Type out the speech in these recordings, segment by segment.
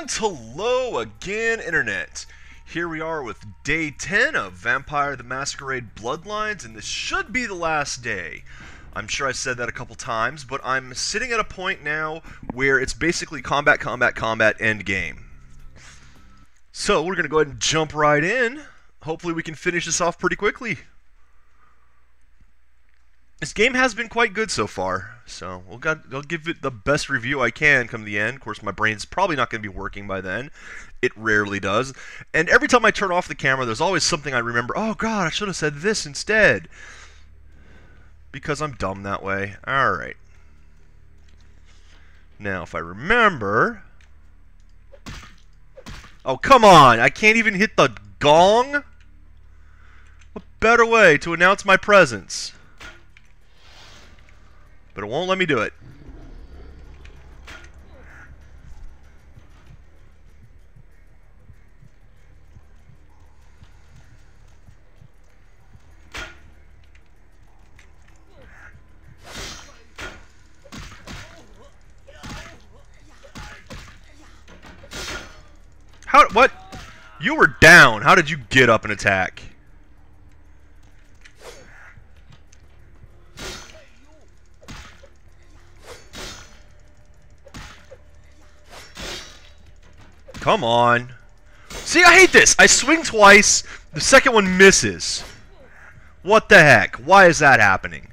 And hello again, Internet. Here we are with day 10 of Vampire the Masquerade Bloodlines, and this should be the last day. I'm sure I said that a couple times, but I'm sitting at a point now where it's basically combat, end game. So we're going to go ahead and jump right in. Hopefully we can finish this off pretty quickly. This game has been quite good so far, so I'll give it the best review I can come the end. Of course, my brain's probably not going to be working by then. It rarely does. And every time I turn off the camera, there's always something I remember. Oh god, I should have said this instead. Because I'm dumb that way. Alright. Now, if I remember... Oh, come on! I can't even hit the gong? What better way to announce my presence? But it won't let me do it. What? You were down. How did you get up and attack? Come on. See, I hate this. I swing twice. The second one misses. What the heck? Why is that happening?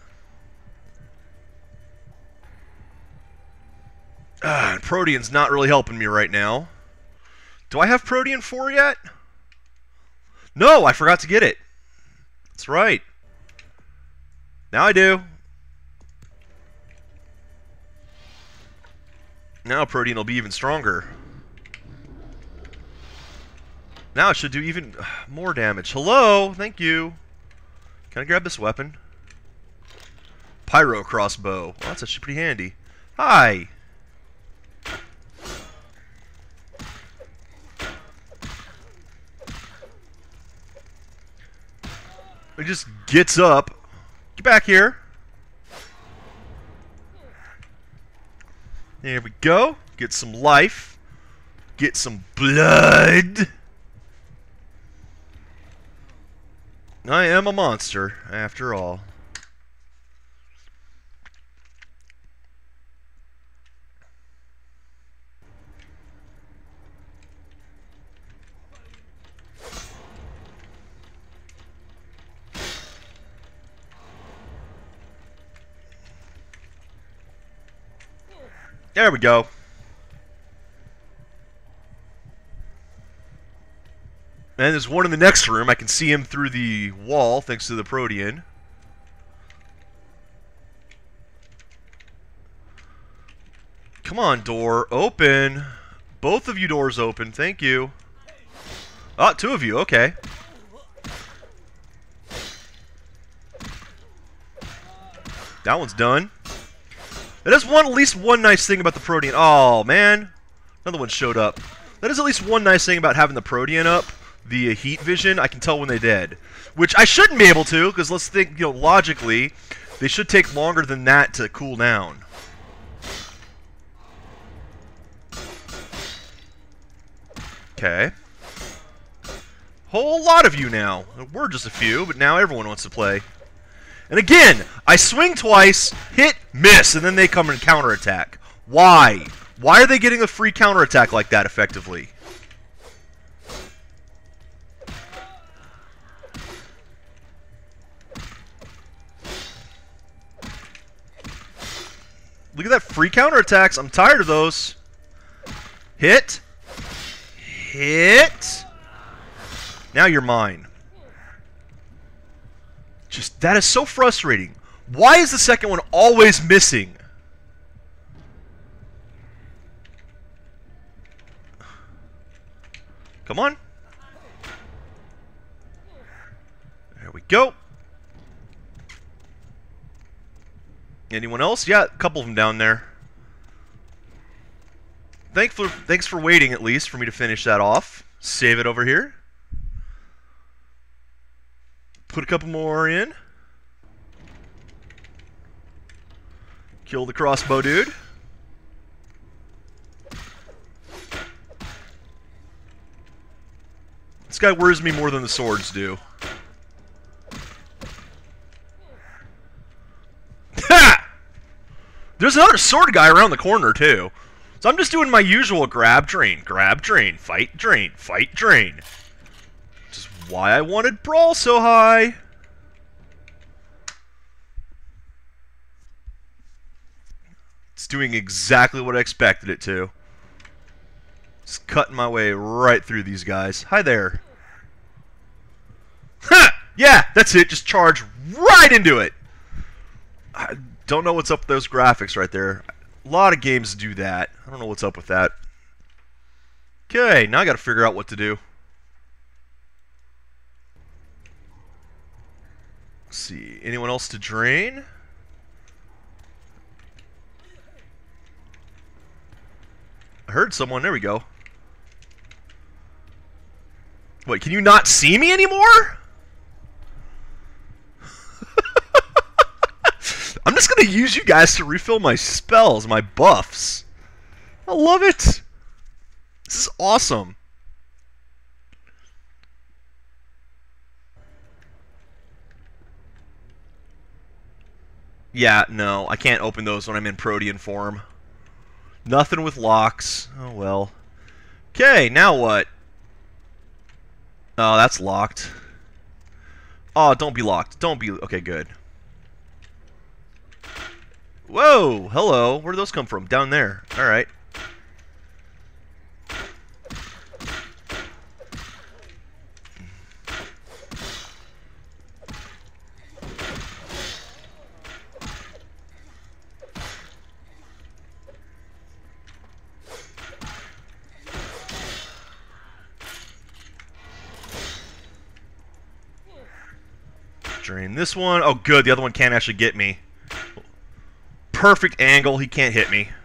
Protean's not really helping me right now. Do I have Protean 4 yet? No, I forgot to get it. That's right. Now I do. Now Protean will be even stronger. Now it should do even more damage. Hello, thank you. Can I grab this weapon? Pyro crossbow. Well, that's actually pretty handy. Hi. He just gets up. Get back here. There we go. Get some life. Get some blood. I am a monster, after all. There we go. And there's one in the next room. I can see him through the wall, thanks to the Protean. Come on, door. Open. Both of you doors open. Thank you. Ah, two of you. Okay. That one's done. That is at least one nice thing about the Protean. Oh, man. Another one showed up. That is at least one nice thing about having the Protean up. The heat vision, I can tell when they're dead. Which I shouldn't be able to, because let's think, logically, they should take longer than that to cool down. Okay. Whole lot of you now. We're just a few, but now everyone wants to play. And again, I swing twice, hit, miss, and then they come and counterattack. Why? Why are they getting a free counterattack like that effectively? Look at that, free counterattacks. I'm tired of those. Hit. Hit. Now you're mine. Just, that is so frustrating. Why is the second one always missing? Come on. There we go. Anyone else? Yeah, a couple of them down there. Thanks for waiting, at least, for me to finish that off. Save it over here. Put a couple more in. Kill the crossbow dude. This guy worries me more than the swords do. Ha! There's another sword guy around the corner, too. So I'm just doing my usual grab, drain, fight, drain, fight, drain. Which is why I wanted Brawl so high. It's doing exactly what I expected it to. Just cutting my way right through these guys. Hi there. Ha! Yeah, that's it. Just charge right into it. I don't know what's up with those graphics right there. A lot of games do that. I don't know what's up with that. Okay, now I gotta figure out what to do. Let's see. Anyone else to drain? I heard someone. There we go. Wait, can you not see me anymore? I'm just gonna use you guys to refill my spells, my buffs. I love it. This is awesome. Yeah, no, I can't open those when I'm in Protean form. Nothing with locks. Oh well. Okay, now what? Oh, that's locked. Oh, don't be locked. Don't be... Okay, good. Whoa! Hello. Where did those come from? Down there. Alright. Drain this one. Oh, good. The other one can't actually get me. Perfect angle. He can't hit me.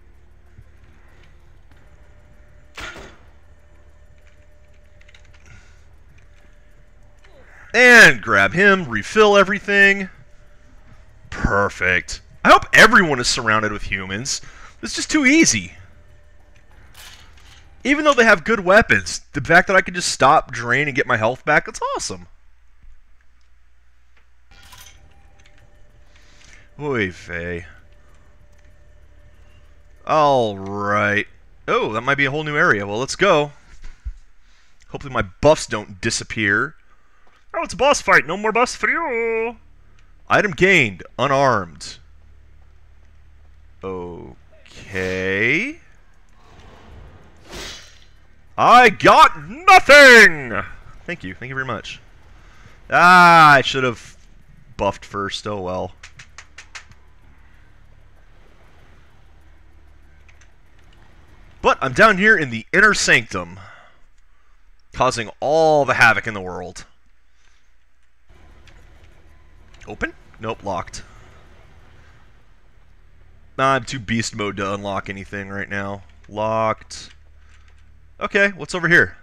And grab him. Refill everything. Perfect. I hope everyone is surrounded with humans. It's just too easy. Even though they have good weapons, the fact that I can just stop, drain, and get my health back, that's awesome. Oy vey. Alright. Oh, that might be a whole new area. Well, let's go. Hopefully my buffs don't disappear. Oh, it's a boss fight. No more buffs for you. Item gained. Unarmed. Okay. I got nothing! Thank you. Thank you very much. Ah, I should have buffed first. Oh, well. But I'm down here in the inner sanctum, causing all the havoc in the world. Open? Nope, locked. Nah, I'm too beast mode to unlock anything right now. Locked. Okay, what's over here?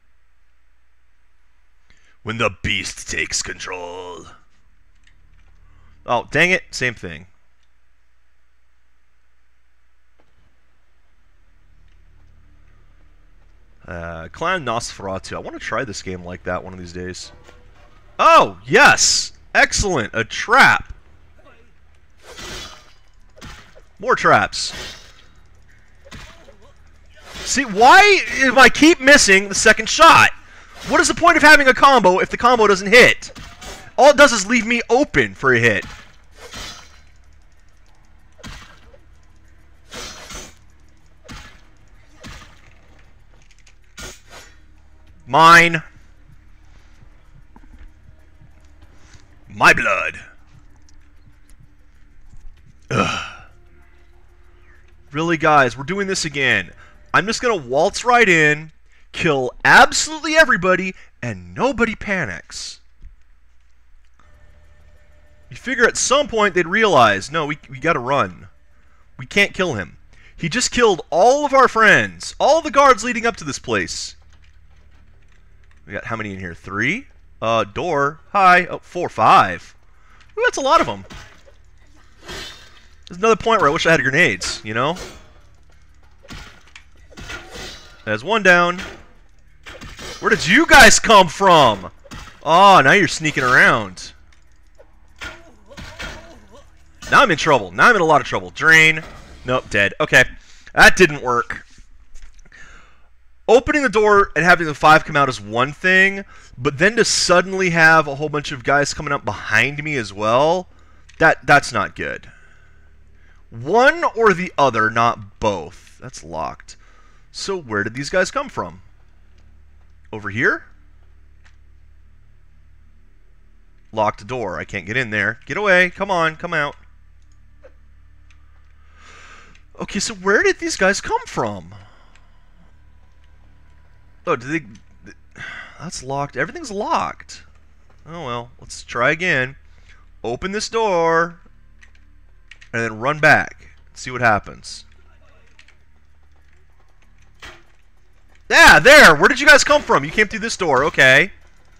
When the beast takes control. Oh, dang it. Same thing. Clan Nosferatu. I want to try this game like that one of these days. Oh, yes! Excellent! A trap! More traps. See, why if I keep missing the second shot? What is the point of having a combo if the combo doesn't hit? All it does is leave me open for a hit. Mine. My blood. Ugh. Really, guys, we're doing this again. I'm just gonna waltz right in, kill absolutely everybody, and nobody panics. You figure at some point they'd realize, no, we gotta run. We can't kill him. He just killed all of our friends. All the guards leading up to this place. We got how many in here? 3? Door. Hi. Oh, 4, 5. Ooh, that's a lot of them. There's another point where I wish I had grenades, you know? There's one down. Where did you guys come from? Oh, now you're sneaking around. Now I'm in trouble. Now I'm in a lot of trouble. Drain. Nope, dead. Okay. That didn't work. Opening the door and having the 5 come out is one thing, but then to suddenly have a whole bunch of guys coming up behind me as well, that's not good. One or the other, not both. That's locked. So where did these guys come from? Over here? Locked door. I can't get in there. Get away. Come on. Come out. Okay, so where did these guys come from? Oh, did they... That's locked. Everything's locked. Oh, well. Let's try again. Open this door. And then run back. See what happens. Yeah, there! Where did you guys come from? You came through this door. Okay.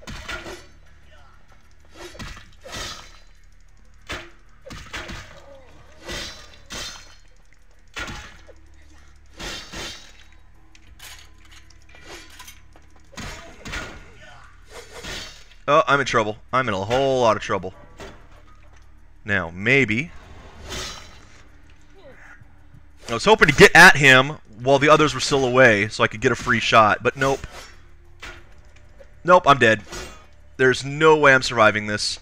Oh, I'm in trouble. I'm in a whole lot of trouble. Now, maybe... I was hoping to get at him while the others were still away so I could get a free shot, but nope. Nope, I'm dead. There's no way I'm surviving this.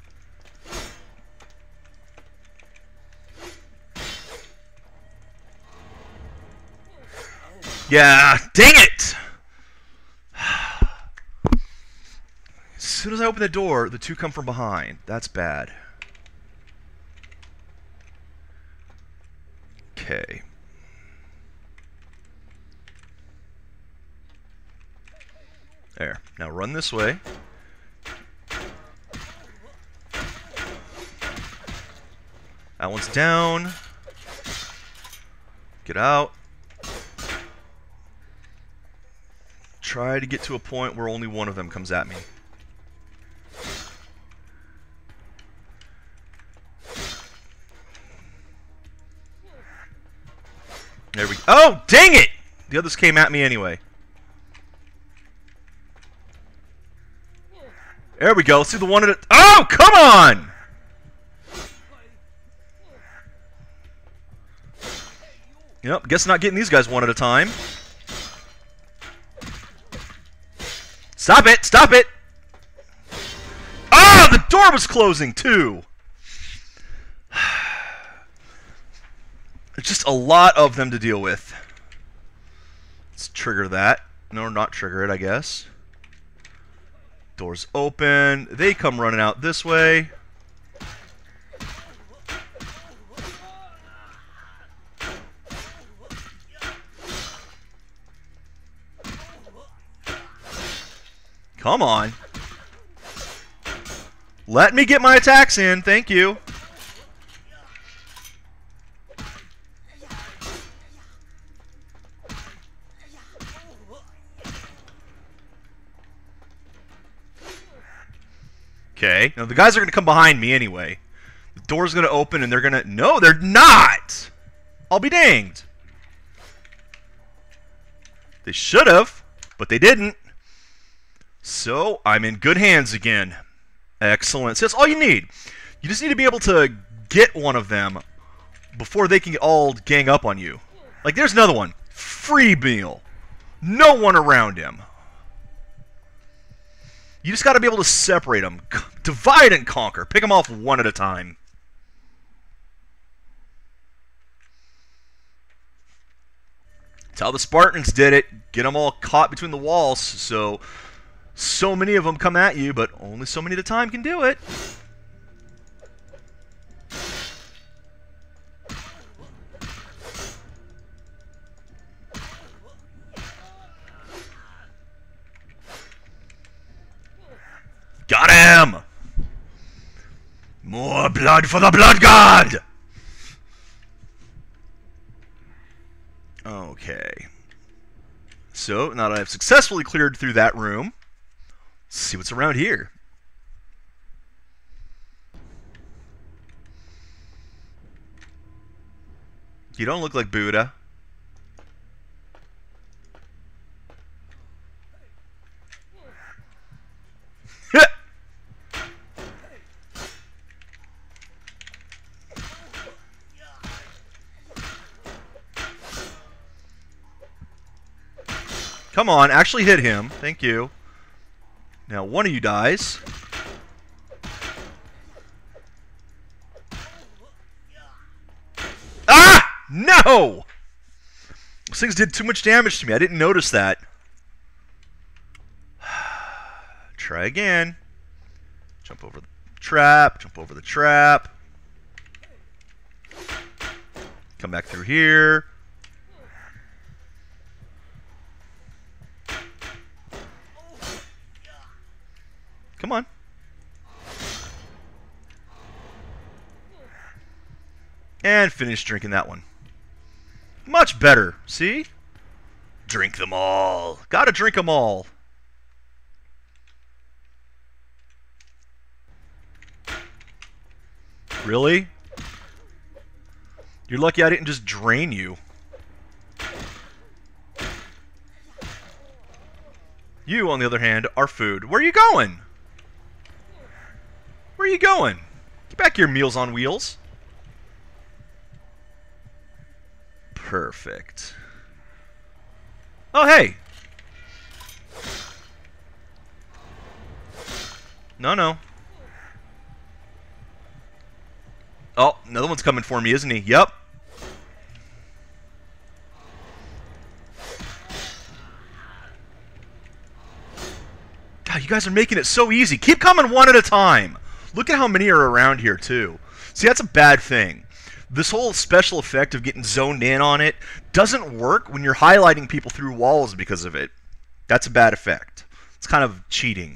Yeah, dang it! As soon as I open the door, the 2 come from behind. That's bad. Okay. There. Now run this way. That one's down. Get out. Try to get to a point where only one of them comes at me. There we go. Oh, dang it! The others came at me anyway. There we go. Let's do the one at a... Oh, come on! Yep, guess not getting these guys one at a time. Stop it! Stop it! Ah, the door was closing too! It's just a lot of them to deal with. Let's trigger that. No, not trigger it, I guess. Doors open. They come running out this way. Come on. Let me get my attacks in. Thank you. Okay. Now the guys are going to come behind me anyway. The door's going to open and they're going to... No, they're not! I'll be danged. They should have, but they didn't. So, I'm in good hands again. Excellent. So that's all you need. You just need to be able to get one of them before they can all gang up on you. Like, there's another one. Free meal. No one around him. You just got to be able to separate them. Divide and conquer. Pick them off one at a time. That's how the Spartans did it. Get them all caught between the walls. So many of them come at you, but only so many at a time can do it. Got him! More blood for the blood god! Okay. So, now that I've successfully cleared through that room, let's see what's around here. You don't look like Buddha. Come on, actually hit him. Thank you. Now one of you dies. Ah! No! Those things did too much damage to me. I didn't notice that. Try again. Jump over the trap. Jump over the trap. Come back through here. Come on. And finish drinking that one. Much better. See? Drink them all. Gotta drink them all. Really? You're lucky I didn't just drain you. You, on the other hand, are food. Where are you going? Where are you going? Get back here, Meals on Wheels. Perfect. Oh, hey! No, no. Oh, another one's coming for me, isn't he? Yep. God, you guys are making it so easy. Keep coming one at a time. Look at how many are around here, too. See, that's a bad thing. This whole special effect of getting zoned in on it doesn't work when you're highlighting people through walls because of it. That's a bad effect. It's kind of cheating.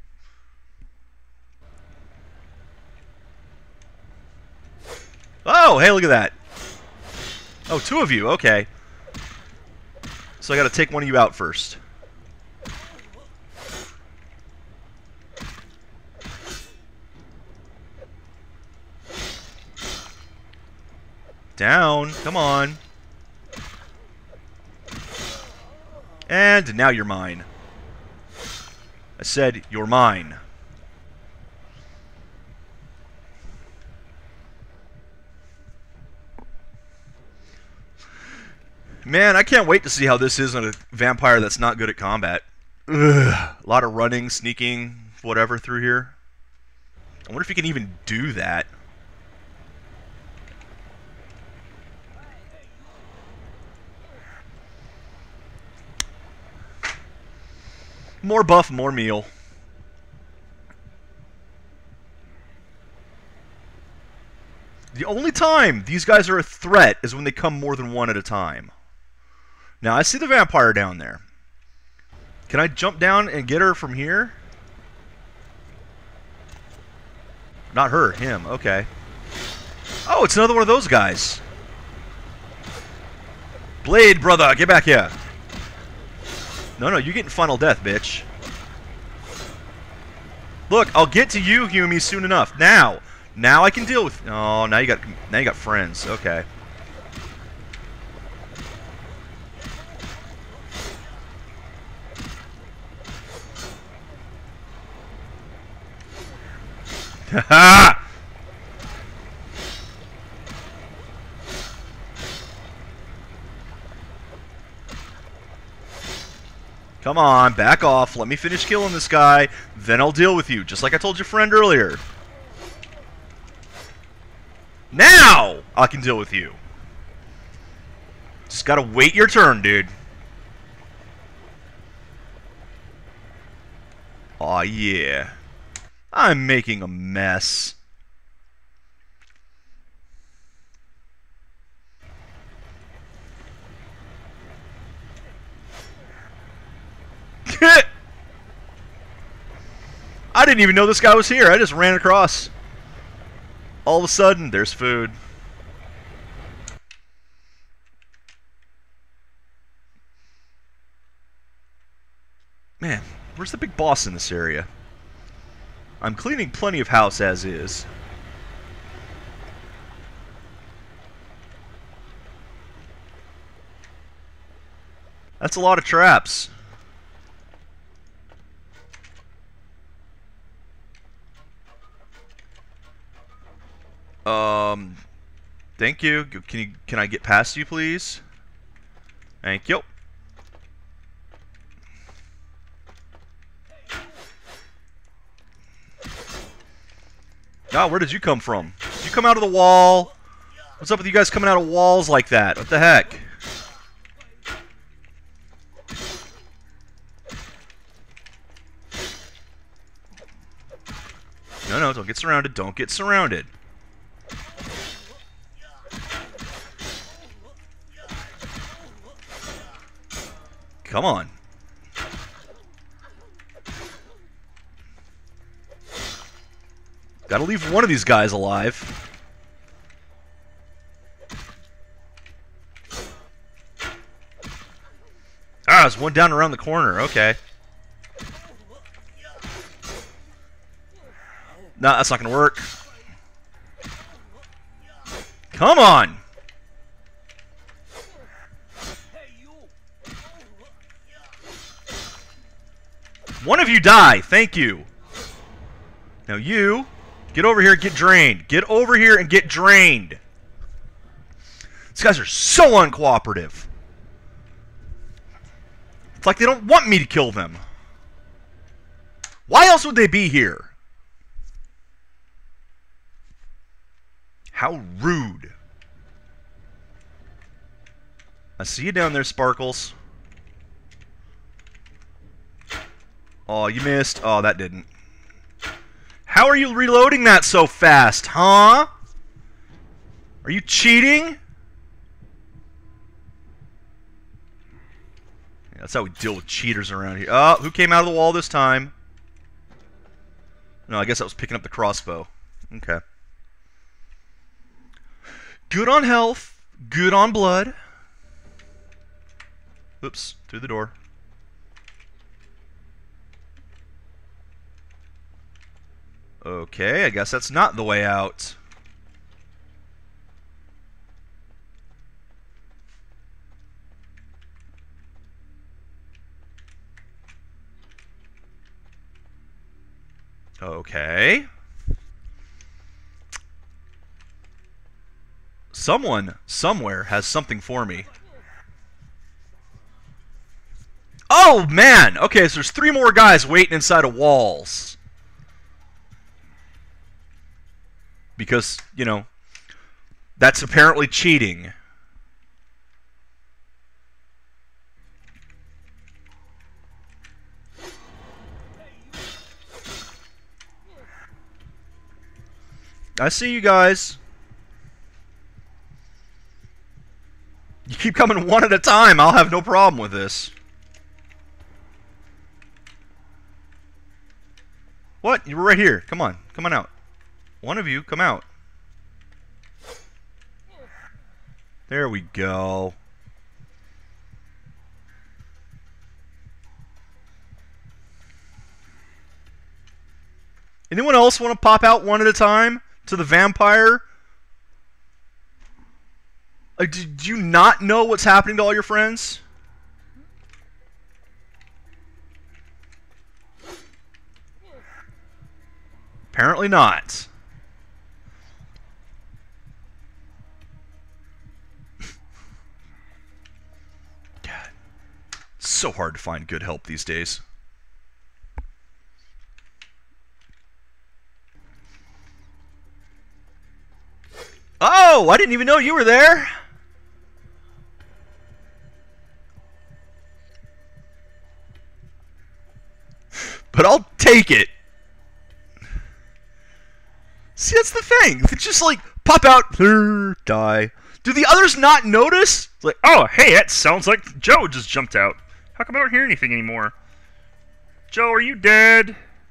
Oh, hey, look at that. Oh, two of you. Okay. So I got to take one of you out first. Down. Come on. And now you're mine. I said you're mine. Man, I can't wait to see how this is on a vampire that's not good at combat. Ugh. A lot of running, sneaking, whatever through here. I wonder if you can even do that. More buff, more meal. The only time these guys are a threat is when they come more than one at a time. Now, I see the vampire down there. Can I jump down and get her from here? Not her, him. Okay. Oh, it's another one of those guys. Blade, brother, get back here. No, you're getting final death, bitch. Look, I'll get to you, Humi, soon enough. Now I can deal with. Oh, now you got friends. Okay. Ha! Come on, back off. Let me finish killing this guy. Then I'll deal with you, just like I told your friend earlier. Now I can deal with you. Just gotta wait your turn, dude. Aw, yeah. I'm making a mess. I didn't even know this guy was here. I just ran across. All of a sudden, there's food. Man, where's the big boss in this area? I'm cleaning plenty of house as is. That's a lot of traps. Thank you. Can I get past you, please? Thank you. God, where did you come from? Did you come out of the wall? What's up with you guys coming out of walls like that? What the heck? No, no, don't get surrounded. Don't get surrounded. Come on. Gotta leave one of these guys alive. Ah, there's one down around the corner. Okay. No, that's not gonna work. Come on! One of you die. Thank you. Now you, get over here and get drained. Get over here and get drained. These guys are so uncooperative. It's like they don't want me to kill them. Why else would they be here? How rude. I see you down there, Sparkles. Oh, you missed. Oh, that didn't. How are you reloading that so fast, huh? Are you cheating? Yeah, that's how we deal with cheaters around here. Oh, who came out of the wall this time? No, I guess I was picking up the crossbow. Okay. Good on health. Good on blood. Oops, through the door. Okay, I guess that's not the way out. Okay. Someone, somewhere, has something for me. Oh, man! Okay, so there's 3 more guys waiting inside of walls. Because, you know, that's apparently cheating. I see you guys. You keep coming one at a time. I'll have no problem with this. What? You were right here. Come on. Come on out. One of you, come out. There we go. Anyone else want to pop out one at a time to the vampire? Like, do you not know what's happening to all your friends? Apparently not. God. It's so hard to find good help these days. Oh, I didn't even know you were there. But I'll take it. See, that's the thing. They just like pop out, die. Do the others not notice? It's like, oh, hey, that sounds like Joe just jumped out. How come I don't hear anything anymore? Joe, are you dead?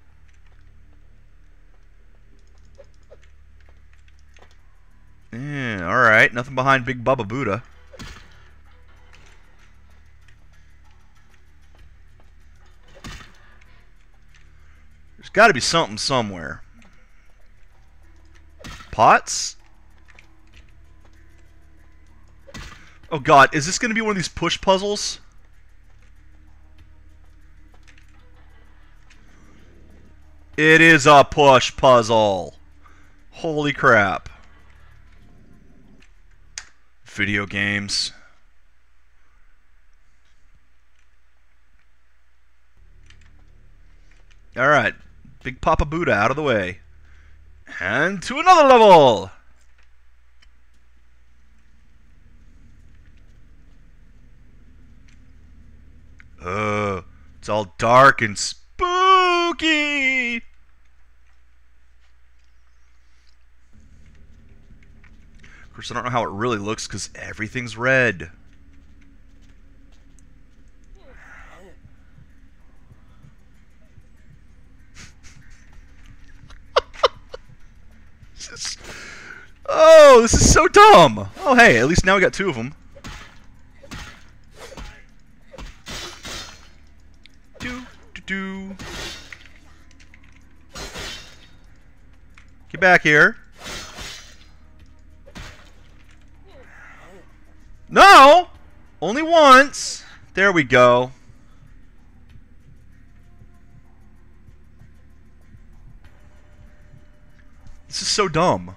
Yeah, alright. Nothing behind Big Bubba Buddha. There's got to be something somewhere. Pots? Oh god, is this going to be one of these push puzzles? It is a push puzzle. Holy crap. Video games. Alright. Big Papa Buddha out of the way. And to another level! It's all dark and spooky! Of course, I don't know how it really looks because everything's red. Oh, this is so dumb! Oh, hey, at least now we got 2 of them. Get back here. No! Only once! There we go. This is so dumb.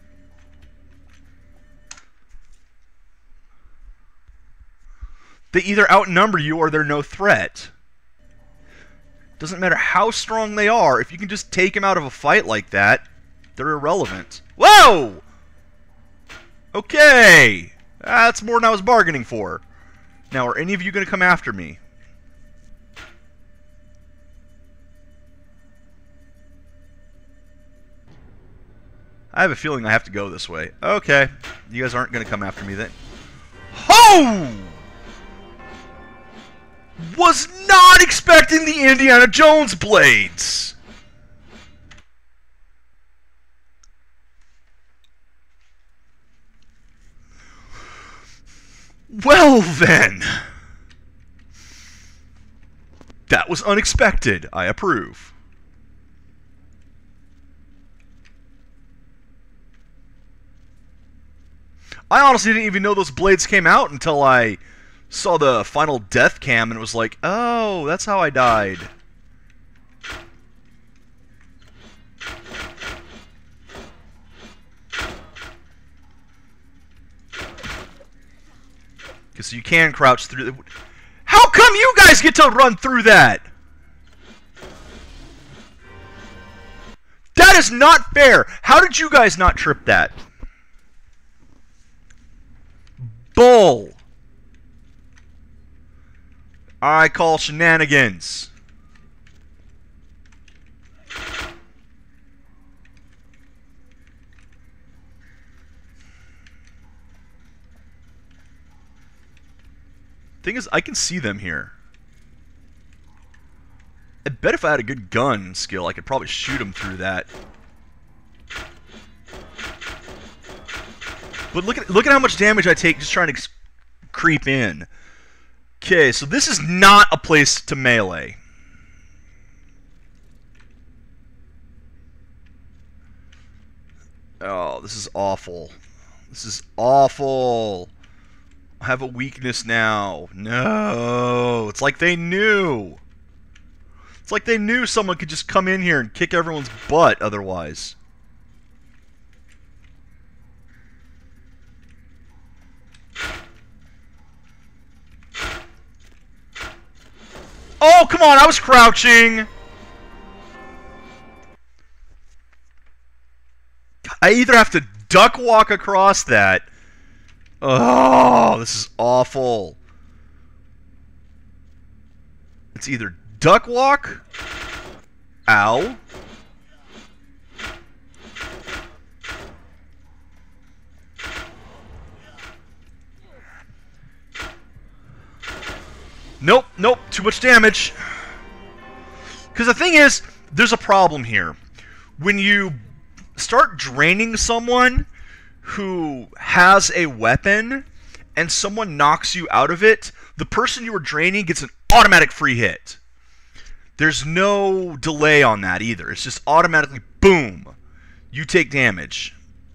They either outnumber you or they're no threat. Doesn't matter how strong they are, if you can just take them out of a fight like that, they're irrelevant. Whoa! Okay! That's more than I was bargaining for. Now, are any of you going to come after me? I have a feeling I have to go this way. Okay. You guys aren't going to come after me then. Ho! Was not expecting the Indiana Jones blades! Well then! That was unexpected. I approve. I honestly didn't even know those blades came out until I saw the final death cam and it was like, oh, that's how I died. So you can crouch through the... How come you guys get to run through that? That is not fair. How did you guys not trip that? Bull. I call shenanigans. Thing is, I can see them here. I bet if I had a good gun skill, I could probably shoot them through that. But look at how much damage I take just trying to creep in. Okay, so this is not a place to melee. Oh, this is awful. This is awful. I have a weakness now. No. It's like they knew. It's like they knew someone could just come in here and kick everyone's butt otherwise. Oh, come on. I was crouching. I either have to duck walk across that. Oh, this is awful. It's either duck walk. Ow. Nope, nope, too much damage. Because the thing is, there's a problem here. When you start draining someone who has a weapon and someone knocks you out of it, the person you were draining gets an automatic free hit. There's no delay on that either. It's just automatically, boom, you take damage.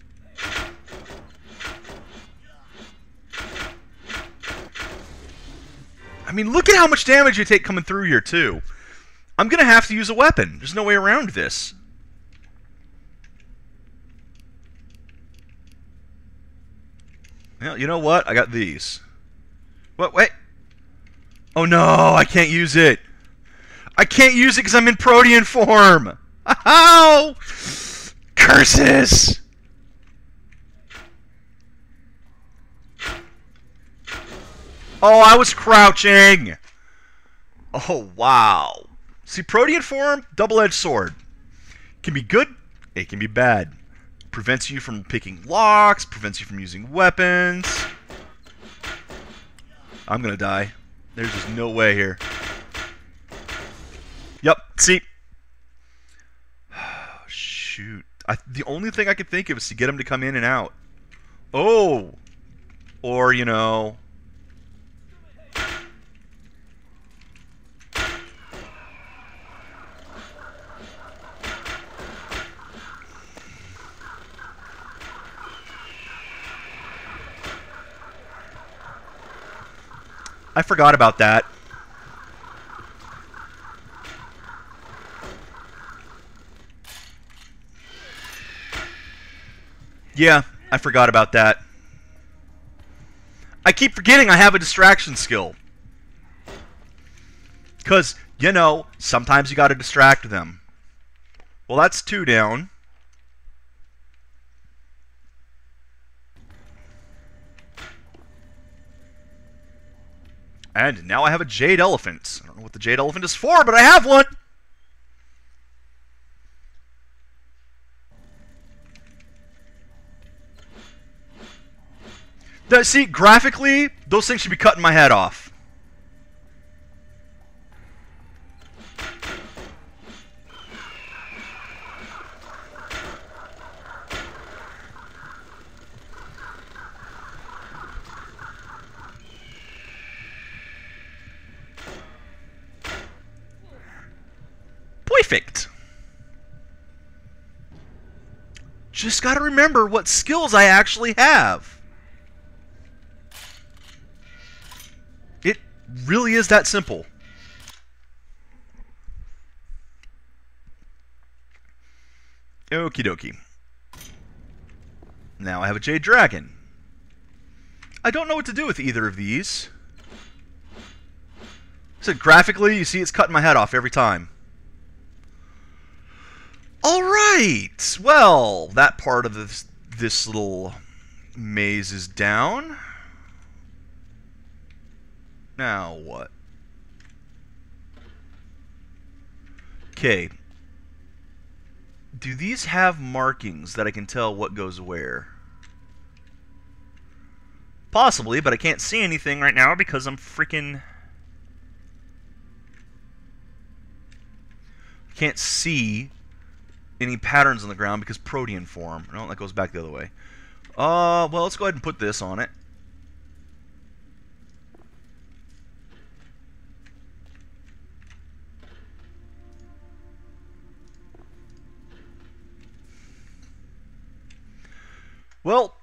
I mean, look at how much damage you take coming through here, too. I'm going to have to use a weapon. There's no way around this. Well, you know what? I got these. What? Wait. Oh, no. I can't use it. I can't use it because I'm in protean form. Ow! Curses! Oh, I was crouching! Oh, wow. See, Protean form, double-edged sword. Can be good, it can be bad. Prevents you from picking locks, prevents you from using weapons. I'm gonna die. There's just no way here. Yep, see? Shoot. The only thing I could think of is to get him to come in and out. Oh! Or, you know... I forgot about that. Yeah, I forgot about that. I keep forgetting I have a distraction skill. Because, you know, sometimes you gotta distract them. Well, that's 2 down. And now I have a Jade Elephant. I don't know what the Jade Elephant is for, but I have one! See, graphically, those things should be cutting my head off. Perfect. Just gotta remember what skills I actually have. It really is that simple. Okie dokie. Now I have a Jade Dragon. I don't know what to do with either of these. So graphically, you see it's cutting my head off every time. Alright! Well, that part of this little maze is down. Now what? Okay. Do these have markings that I can tell what goes where? Possibly, but I can't see anything right now because I'm freaking... Can't see any patterns on the ground because Protean form. No, that goes back the other way. Well, let's go ahead and put this on it. Well,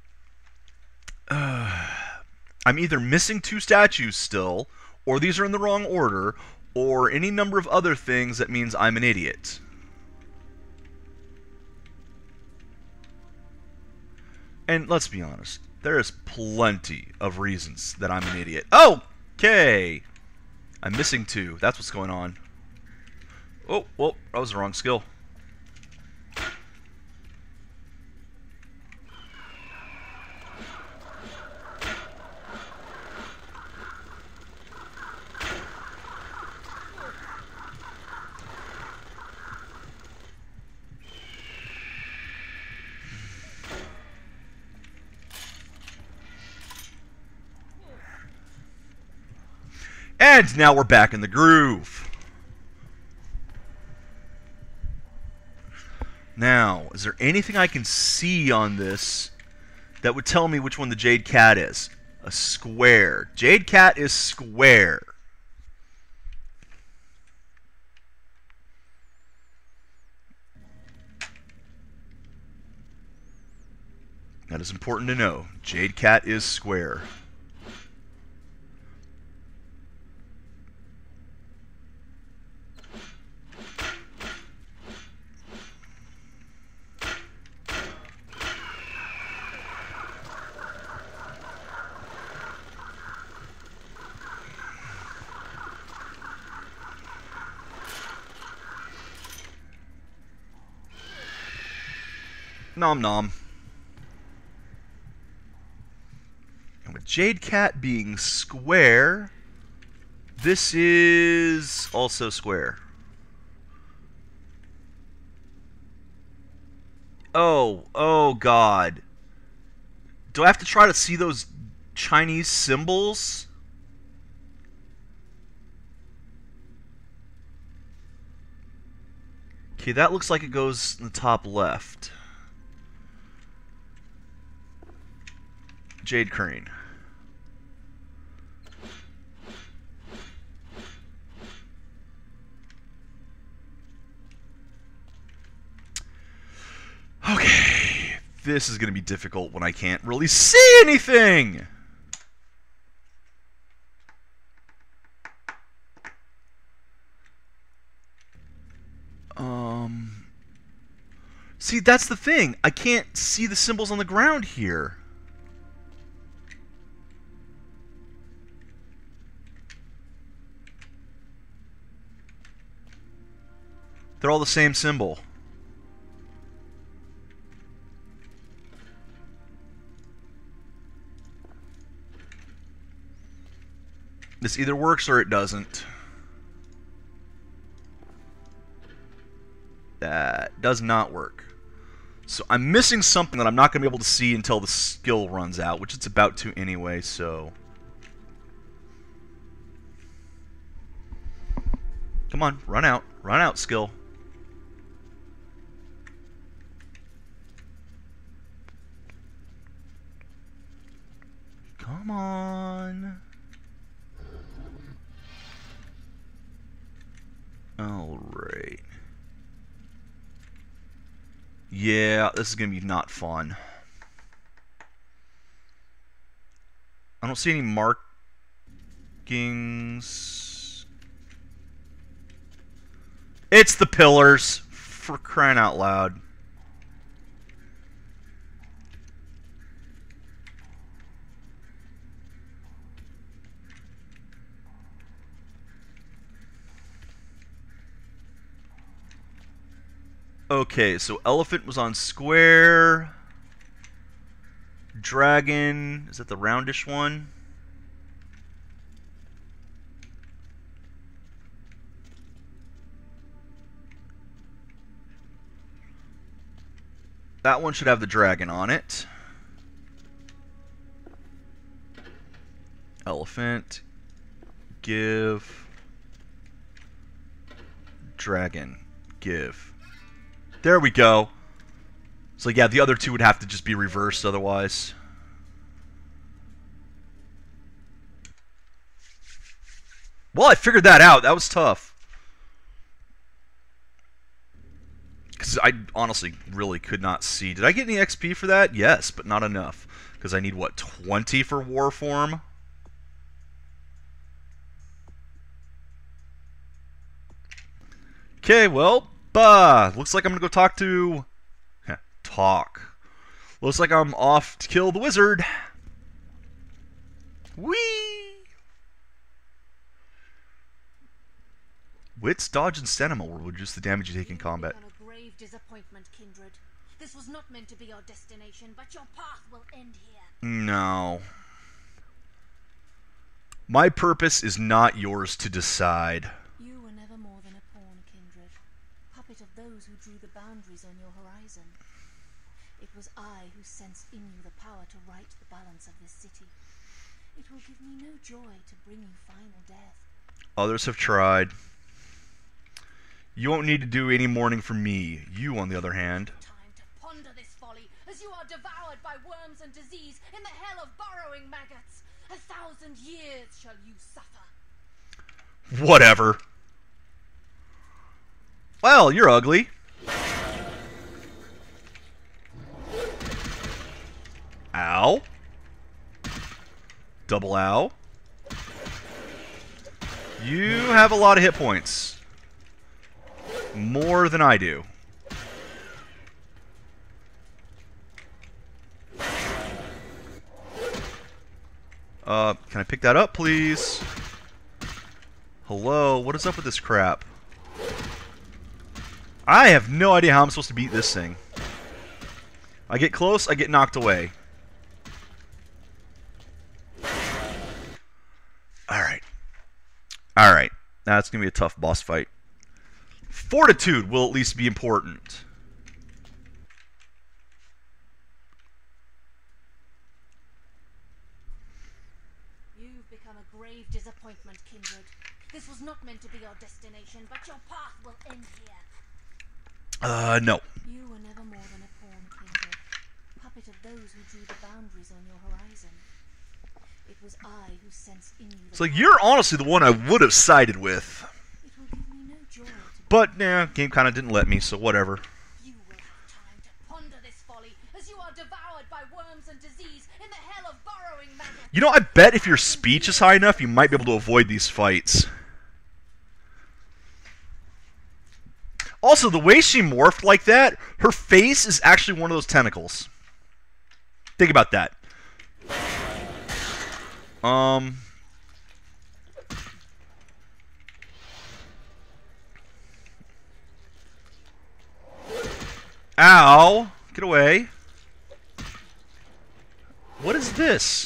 I'm either missing 2 statues still, or these are in the wrong order, or any number of other things that means I'm an idiot. And let's be honest, there is plenty of reasons that I'm an idiot. Okay! I'm missing 2. That's what's going on. Oh, well, that was the wrong skill. And now we're back in the groove. Now, is there anything I can see on this that would tell me which one the Jade Cat is? A square. Jade Cat is square. That is important to know. Jade Cat is square. Nom nom. And with Jade Cat being square, this is also square. Oh God. Do I have to try to see those Chinese symbols? Okay, that looks like it goes in the top left. Jade Crane. Okay, this is going to be difficult when I can't really see anything! See, that's the thing. I can't see the symbols on the ground here. They're all the same symbol. This either works or it doesn't. That does not work. So I'm missing something that I'm not going to be able to see until the skill runs out, which it's about to anyway, so... Come on, run out. Run out, skill. Come on. Alright. Yeah, this is going to be not fun. I don't see any markings. It's the pillars, for crying out loud. Okay, so elephant was on square. Dragon, is that the roundish one? That one should have the dragon on it. Elephant. Give. Dragon. Give. There we go. So yeah, the other two would have to just be reversed otherwise. Well, I figured that out. That was tough. Because I honestly really could not see. Did I get any XP for that? Yes, but not enough. Because I need, what, 20 for Warform? Okay, well... looks like I'm gonna go talk to... Looks like I'm off to kill the wizard. Whee! Wits, dodge, and stamina will reduce the damage you take in combat. On a grave disappointment, kindred. This was not meant to be your destination, but your path will end here. No. My purpose is not yours to decide. You were never more than a pawn, kindred. Puppet of those who drew the boundaries on your horizon. It was I who sensed in you the power to right the balance of this city. It will give me no joy to bring you final death. Others have tried. You won't need to do any mourning for me. You, on the other hand... Time to ponder this folly, as you are devoured by worms and disease in the hell of burrowing maggots. 1,000 years shall you suffer. Whatever. Well, you're ugly. Ow. Double ow. You have a lot of hit points. More than I do. Can I pick that up, please? Hello? What is up with this crap? I have no idea how I'm supposed to beat this thing. I get close, I get knocked away. Alright. Alright. That's going to be a tough boss fight. Fortitude will at least be important. You've become a grave disappointment, Kindred. This was not meant to be your destination, but your path will end here. No. You were never more than a pawn, Kindred. Puppet of those who drew the boundaries on your horizon. It was I who sensed in you the... It's like, you're honestly the one I would have sided with. It will give me no joy to... But, yeah, game kind of didn't let me, so whatever. You will have time to ponder this folly as you are devoured by worms and disease in the hell of burrowing maggots. You know, I bet if your speech is high enough, you might be able to avoid these fights. Also, the way she morphed like that, her face is actually one of those tentacles. Think about that. Ow! Get away. What is this?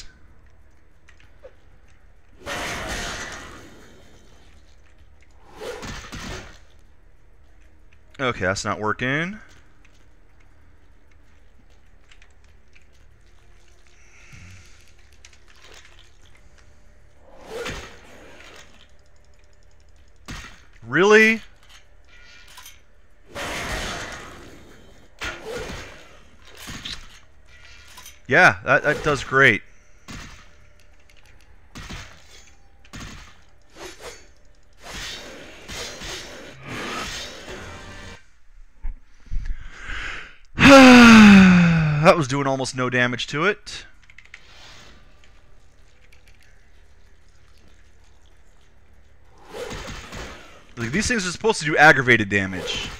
Okay, that's not working. Really? Yeah, that does great. That was doing almost no damage to it. Like, these things are supposed to do aggravated damage.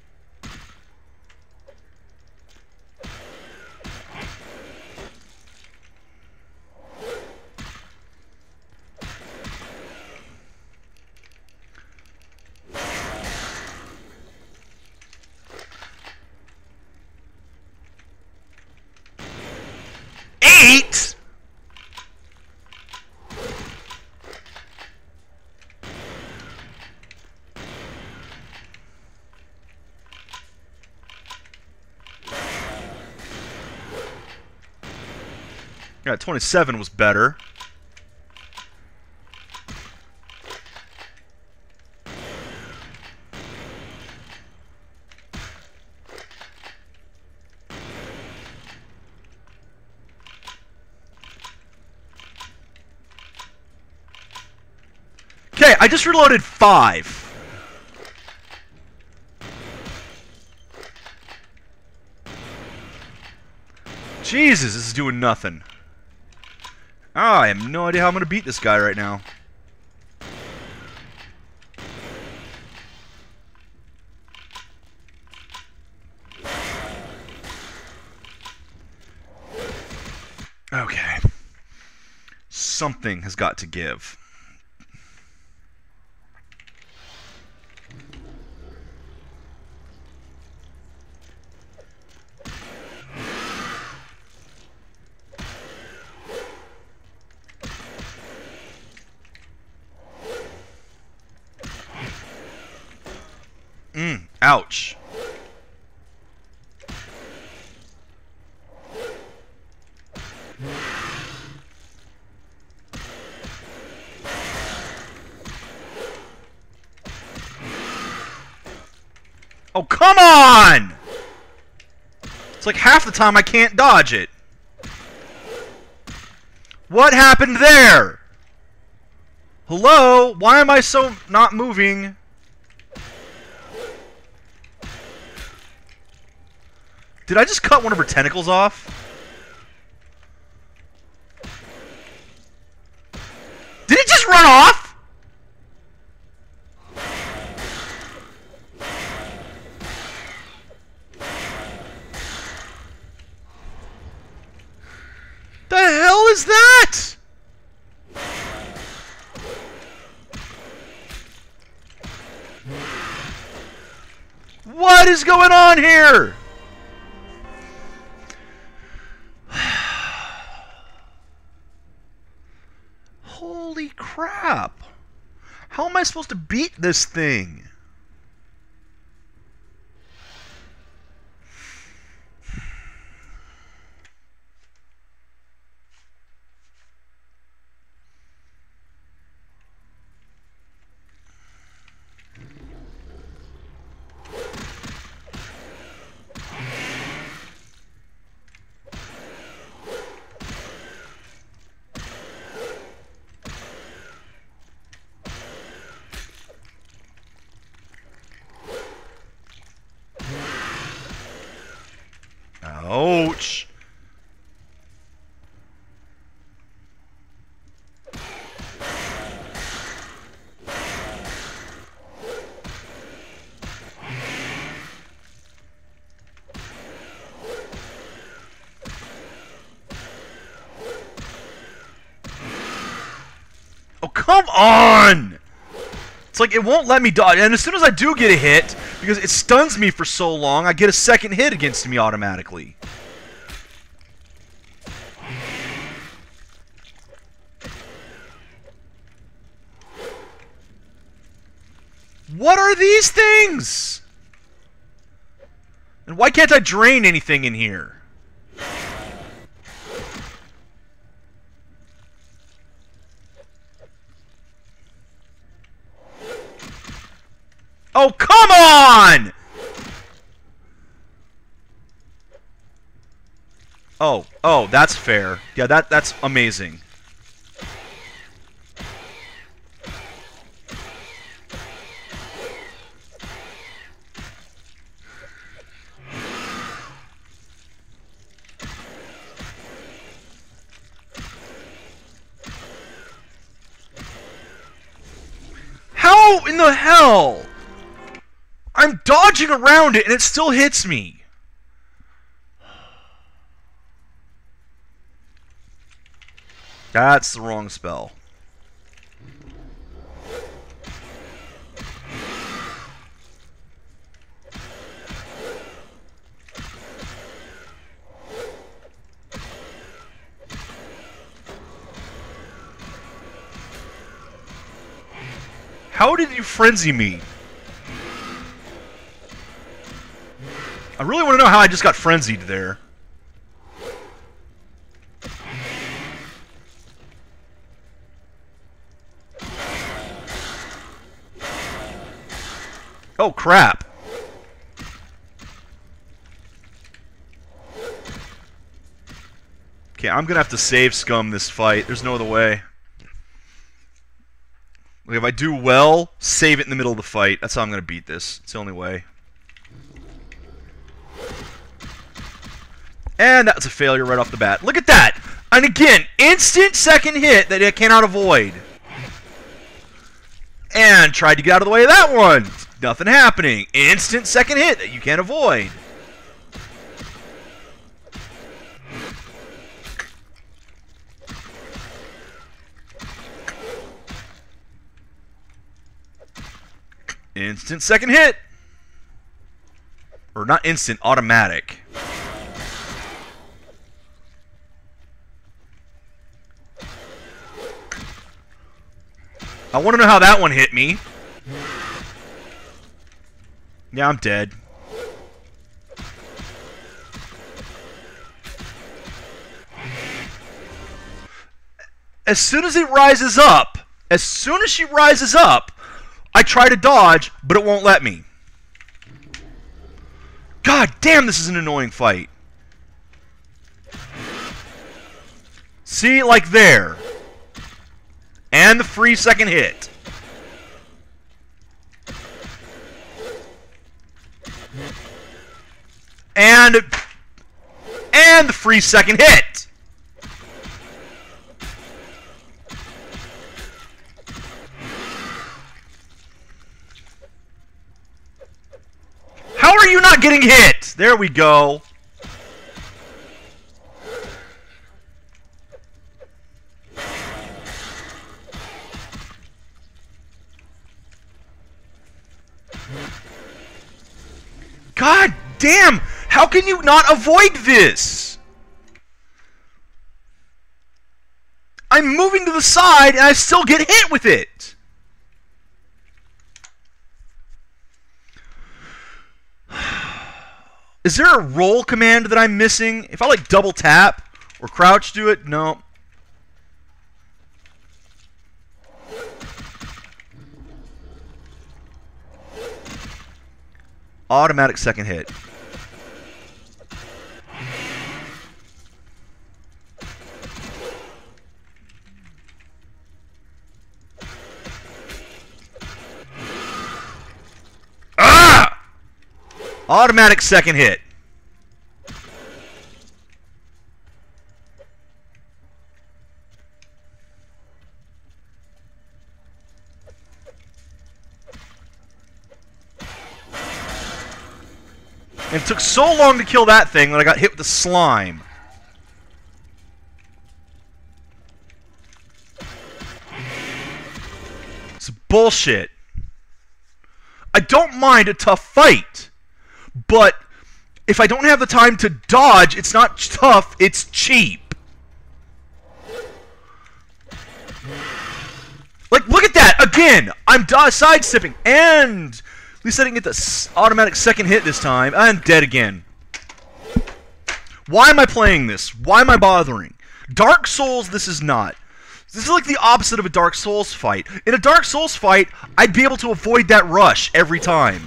Yeah, 27 was better. Okay, I just reloaded 5. Jesus, this is doing nothing. Oh, I have no idea how I'm going to beat this guy right now. Okay. Something has got to give. Ouch. Oh, come on! It's like half the time I can't dodge it. What happened there? Hello? Why am I so not moving? Did I just cut one of her tentacles off? Did it just run off? The hell is that? What is going on here? Holy crap! How am I supposed to beat this thing? Ouch! Oh, come on! It's like it won't let me dodge, and as soon as I do get a hit, because it stuns me for so long, I get a second hit against me automatically. What are these things? And why can't I drain anything in here? Oh, come on! Oh, that's fair. Yeah, that's amazing. How in the hell? I'm dodging around it and it still hits me. That's the wrong spell. How did you frenzy me? I really want to know how I just got frenzied there. Oh, crap. Okay, I'm gonna have to save scum this fight. There's no other way. Like, if I do well, save it in the middle of the fight. That's how I'm gonna beat this. It's the only way. And that's a failure right off the bat. Look at that! And again, instant second hit that I cannot avoid. And tried to get out of the way of that one. Nothing happening. Instant second hit that you can't avoid. Instant second hit. Or not instant, automatic. I want to know how that one hit me. Yeah, I'm dead. As soon as it rises up, as soon as she rises up, I try to dodge, but it won't let me. God damn, this is an annoying fight. See, like there. And the free second hit. And the free second hit. How are you not getting hit? There we go. God damn! How can you not avoid this? I'm moving to the side, and I still get hit with it! Is there a roll command that I'm missing? If I, like, double tap or crouch do it? No. Automatic second hit. Ah! Automatic second hit. And it took so long to kill that thing that I got hit with the slime. It's bullshit. I don't mind a tough fight, but if I don't have the time to dodge, it's not tough, it's cheap. Like, look at that! Again! I'm sidestepping, and at least I didn't get the automatic second hit this time. I'm dead again. Why am I playing this? Why am I bothering? Dark Souls, this is not. This is like the opposite of a Dark Souls fight. In a Dark Souls fight, I'd be able to avoid that rush every time.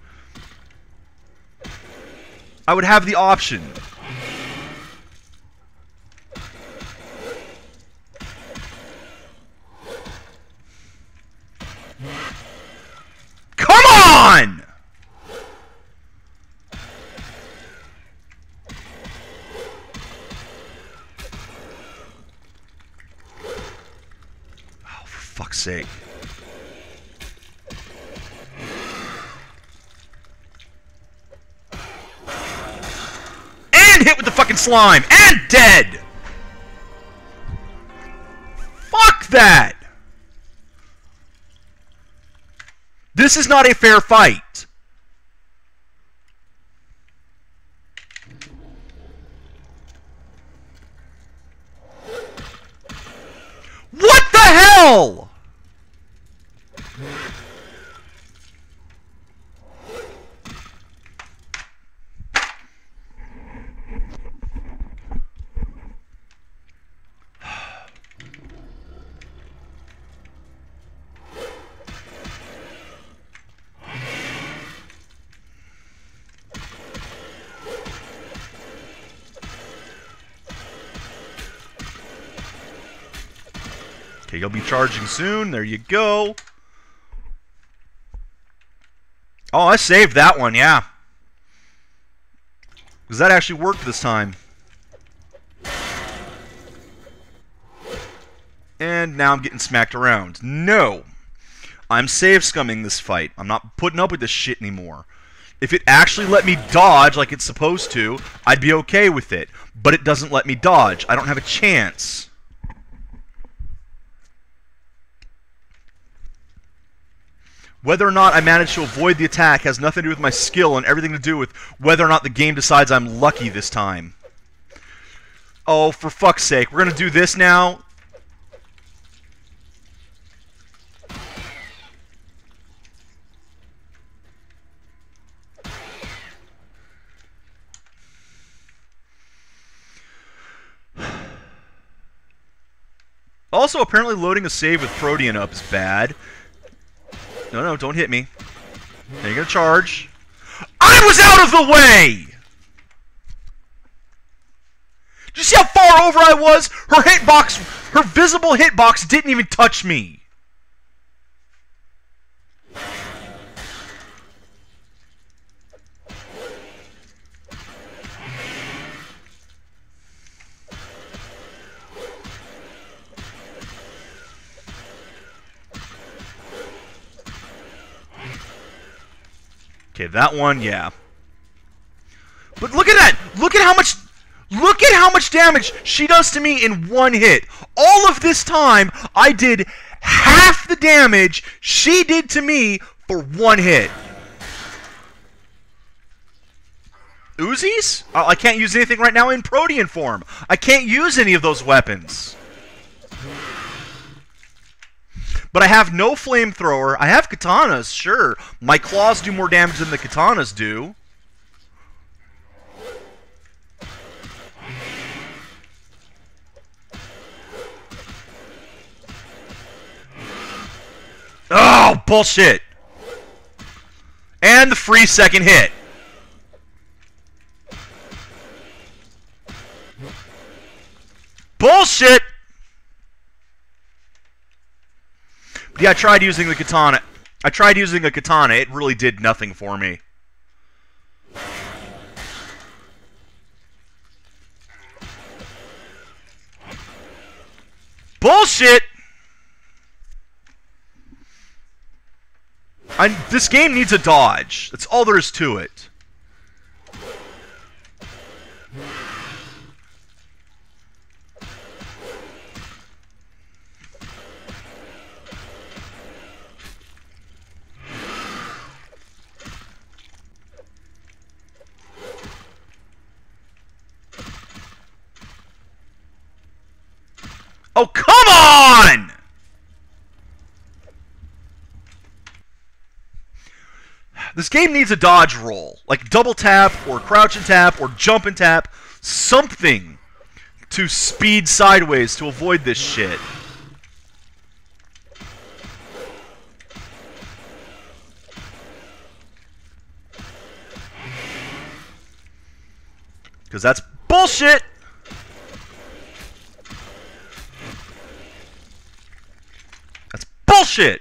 I would have the option. Come on! Oh, for fuck's sake. And hit with the fucking slime! And dead! Fuck that! This is not a fair fight. What the hell? Okay, you'll be charging soon. There you go. Oh, I saved that one, yeah. Because that actually worked this time. And now I'm getting smacked around. No! I'm save scumming this fight. I'm not putting up with this shit anymore. If it actually let me dodge like it's supposed to, I'd be okay with it. But it doesn't let me dodge. I don't have a chance. Whether or not I manage to avoid the attack has nothing to do with my skill and everything to do with whether or not the game decides I'm lucky this time. Oh, for fuck's sake. We're going to do this now? Also, apparently loading a save with Protean up is bad. No, no, don't hit me. Now you're gonna charge. I was out of the way! Did you see how far over I was? Her hitbox, her visible hitbox didn't even touch me. Okay, that one, yeah. But look at that! Look at how much damage she does to me in one hit. All of this time, I did half the damage she did to me for one hit. Uzis? I can't use anything right now in Protean form. I can't use any of those weapons. But I have no flamethrower. I have katanas, sure. My claws do more damage than the katanas do. Oh, bullshit! And the free second hit. Bullshit! Yeah, I tried using the katana. I tried using a katana. It really did nothing for me. Bullshit! This game needs a dodge. That's all there is to it. Oh, come on! This game needs a dodge roll. Like double tap, or crouch and tap, or jump and tap. Something to speed sideways to avoid this shit. Because that's bullshit! That's bullshit!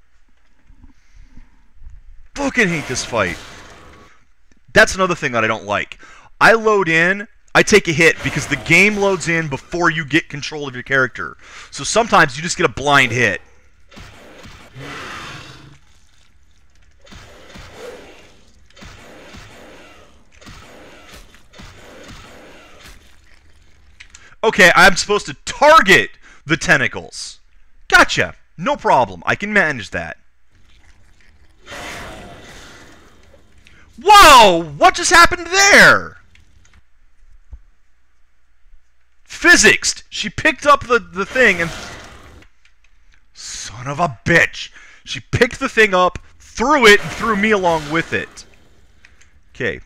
Fucking hate this fight. That's another thing that I don't like. I load in, I take a hit because the game loads in before you get control of your character. So sometimes you just get a blind hit. Okay, I'm supposed to target the tentacles. Gotcha. No problem. I can manage that. Whoa! What just happened there? Physics! She picked up the thing and... Son of a bitch! She picked the thing up, threw it, and threw me along with it. Okay.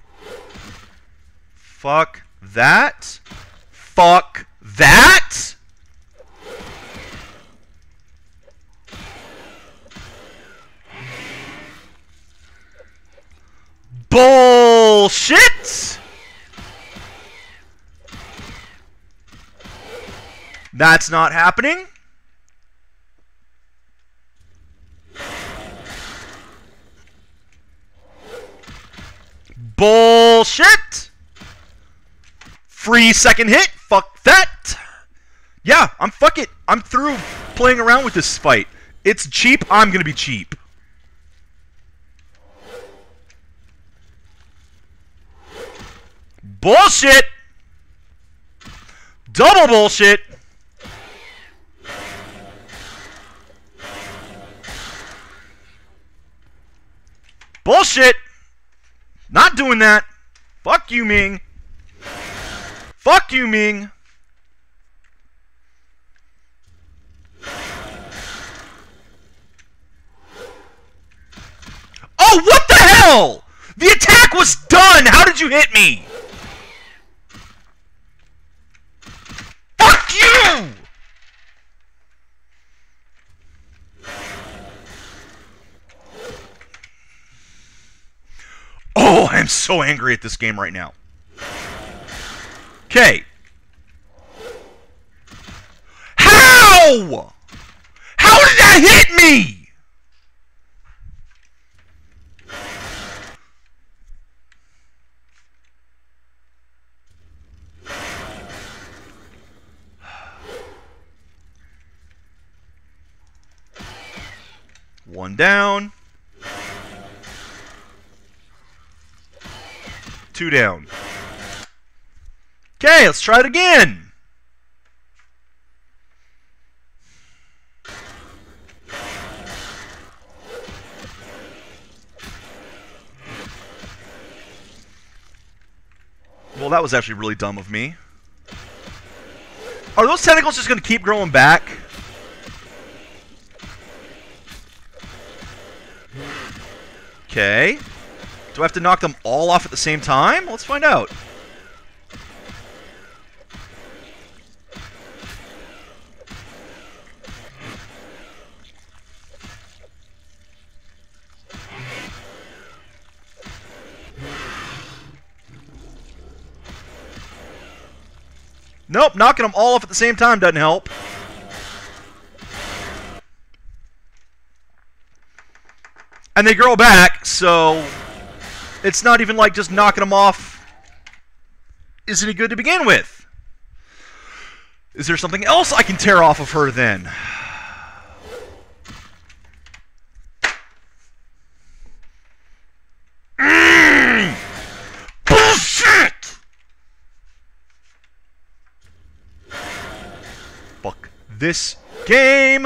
Fuck that. Fuck that! Bullshit! That's not happening. Bullshit! Free second hit. Fuck that. Yeah, fuck it. I'm through playing around with this fight. It's cheap. I'm gonna be cheap. Bullshit! Double bullshit! Bullshit! Not doing that. Fuck you, Ming. Fuck you, Ming. Oh, what the hell? The attack was done! How did you hit me? Fuck you! Oh, I'm so angry at this game right now. Okay. How? How did that hit me? One down. Two down. Okay, let's try it again. Well, that was actually really dumb of me. Are those tentacles just going to keep growing back? Okay. Do I have to knock them all off at the same time? Let's find out. Nope, knocking them all off at the same time doesn't help. And they grow back, so it's not even like just knocking them off is any good to begin with. Is there something else I can tear off of her then? Bullshit! Fuck this game.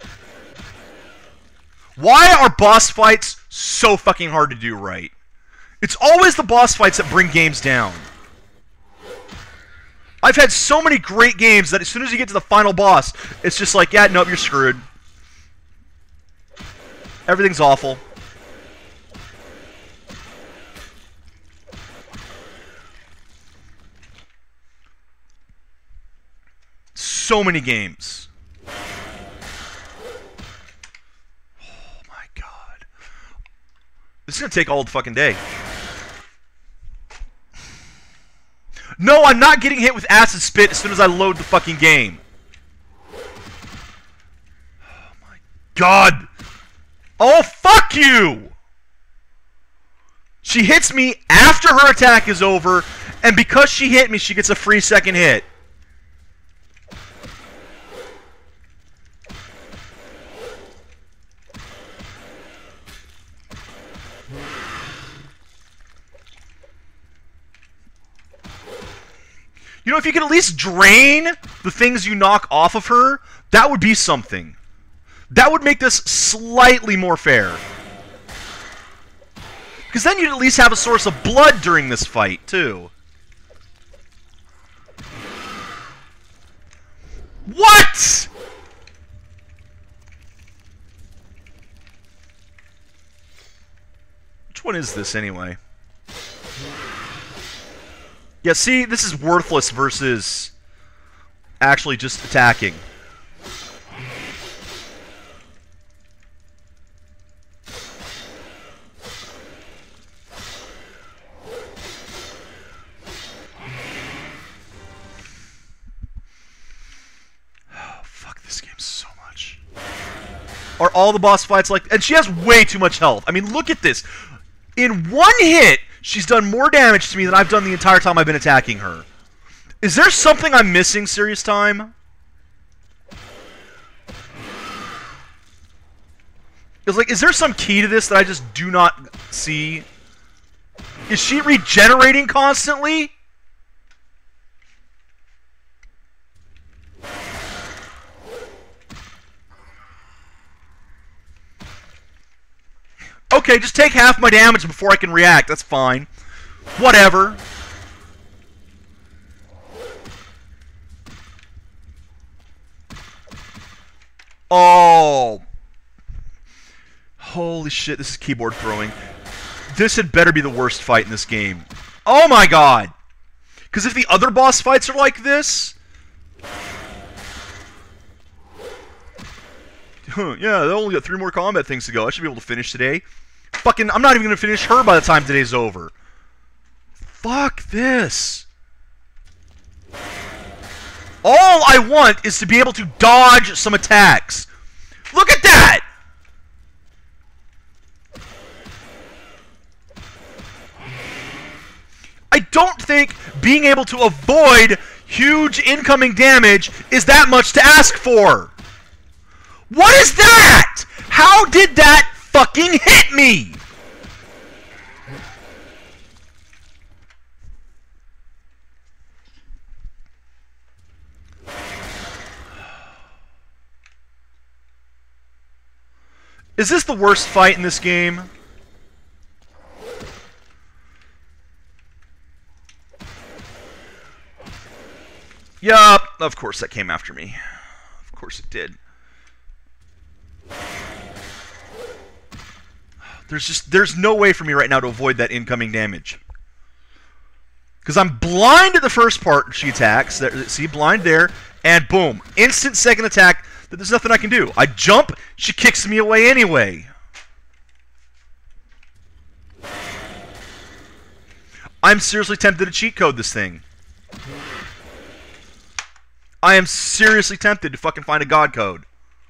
Why are boss fights so fucking hard to do right? It's always the boss fights that bring games down. I've had so many great games that as soon as you get to the final boss, it's just like, yeah, nope, you're screwed. Everything's awful. So many games. This is going to take all the fucking day. No, I'm not getting hit with acid spit as soon as I load the fucking game. Oh my god. Oh, fuck you! She hits me after her attack is over, and because she hit me, she gets a free second hit. You know, if you could at least drain the things you knock off of her, that would be something. That would make this slightly more fair. Because then you'd at least have a source of blood during this fight, too. What?! Which one is this, anyway? Yeah, see, this is worthless versus actually just attacking. Oh, fuck this game so much. Are all the boss fights like... And she has way too much health. I mean, look at this. In one hit... She's done more damage to me than I've done the entire time I've been attacking her. Is there something I'm missing, Serious Time? It's like, is there some key to this that I just do not see? Is she regenerating constantly? Okay, just take half my damage before I can react. That's fine. Whatever. Oh. Holy shit, this is keyboard throwing. This had better be the worst fight in this game. Oh my god. Because if the other boss fights are like this... yeah, they only got 3 more combat things to go. I should be able to finish today. Fucking, I'm not even going to finish her by the time today's over. Fuck this. All I want is to be able to dodge some attacks. Look at that! I don't think being able to avoid huge incoming damage is that much to ask for. What is that? How did that fucking hit me? Is this the worst fight in this game? Yup, of course that came after me. Of course it did. There's no way for me right now to avoid that incoming damage. Because I'm blind at the first part she attacks. See, blind there. And boom. Instant second attack. There's nothing I can do. I jump. She kicks me away anyway. I'm seriously tempted to cheat code this thing. I am seriously tempted to fucking find a god code.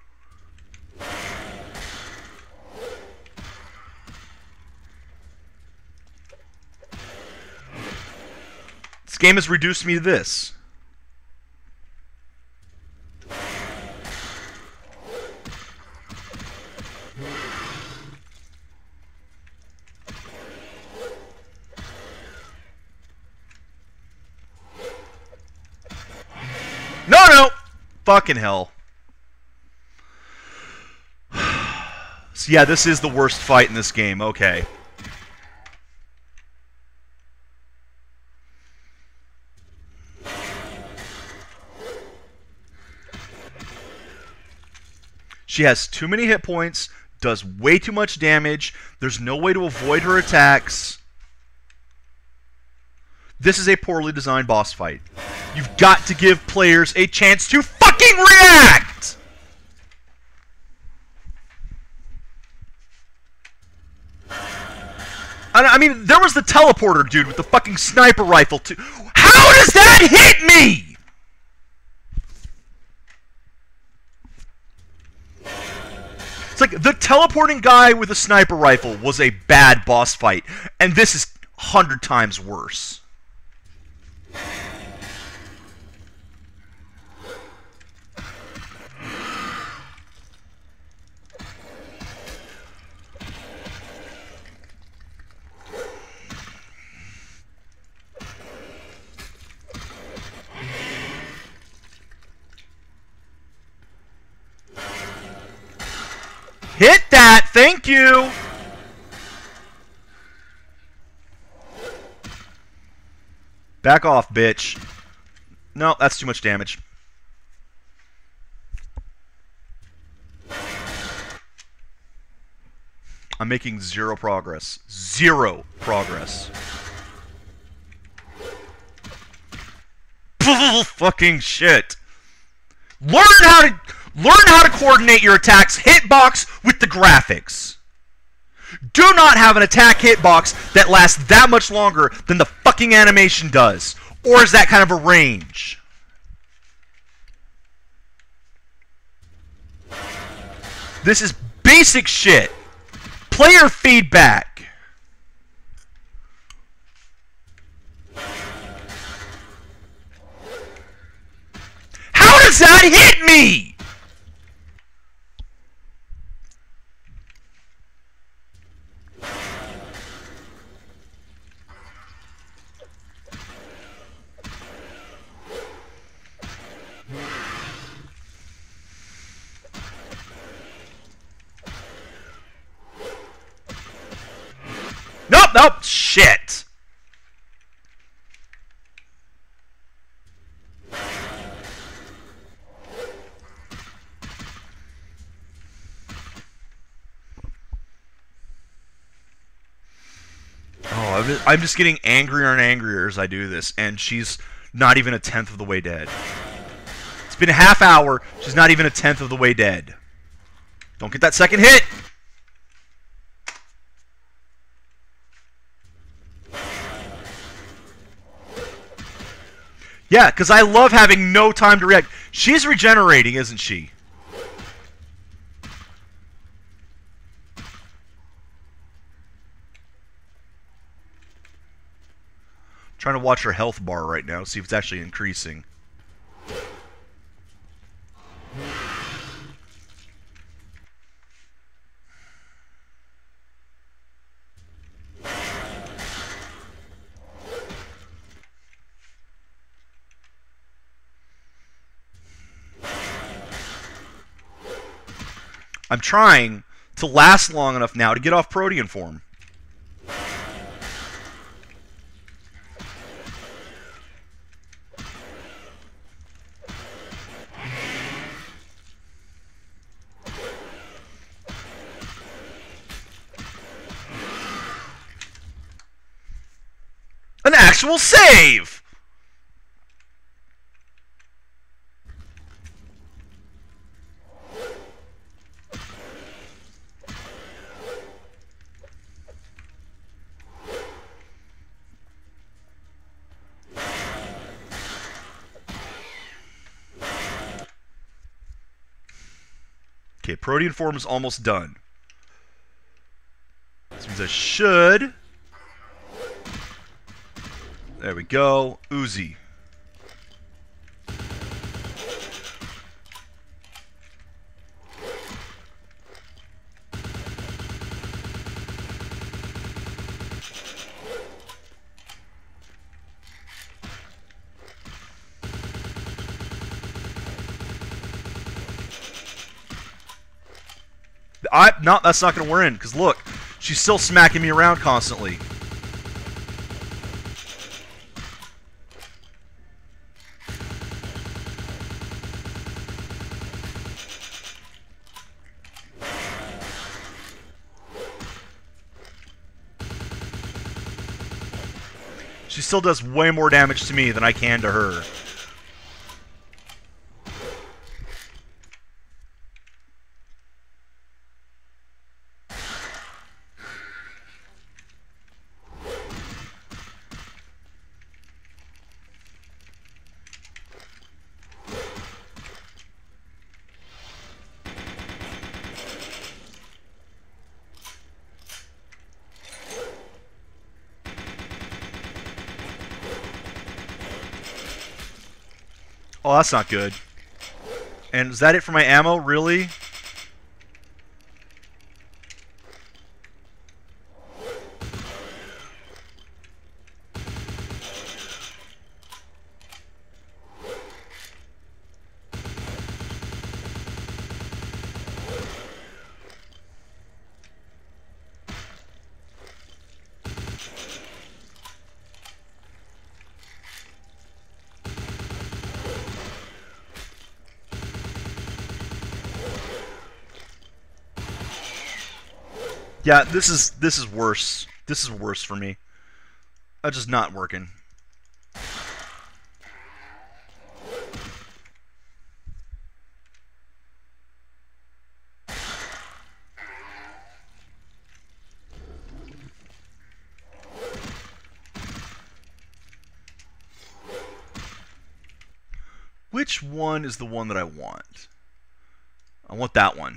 This game has reduced me to this. No! Fucking hell. So yeah, this is the worst fight in this game. Okay. She has too many hit points, does way too much damage, there's no way to avoid her attacks. This is a poorly designed boss fight. You've got to give players a chance to fucking react! I mean, there was the teleporter dude with the fucking sniper rifle too. How does that hit me?! It's like the teleporting guy with a sniper rifle was a bad boss fight, and this is 100 times worse. Hit that! Thank you! Back off, bitch. No, that's too much damage. I'm making zero progress. Zero progress. Fucking shit. Learn how to coordinate your attacks hitbox with the graphics. Do not have an attack hitbox that lasts that much longer than the fucking animation does. Or is that kind of a range? This is basic shit. Player feedback. How does that hit me? Nope, shit. Oh, I'm just getting angrier and angrier as I do this, and she's not even a tenth of the way dead. It's been a half hour, she's not even a tenth of the way dead. Don't get that second hit! Yeah, because I love having no time to react. She's regenerating, isn't she? Trying to watch her health bar right now, see if it's actually increasing. I'm trying to last long enough now to get off Protean form. actual save! Okay, Protean form is almost done. This means I should... There we go. Uzi. No, that's not going to wear in, because look, she's still smacking me around constantly. She still does way more damage to me than I can to her. Oh, that's not good. And is that it for my ammo? Really? Yeah, this is worse. This is worse for me. That's just not working. Which one is the one that I want? I want that one.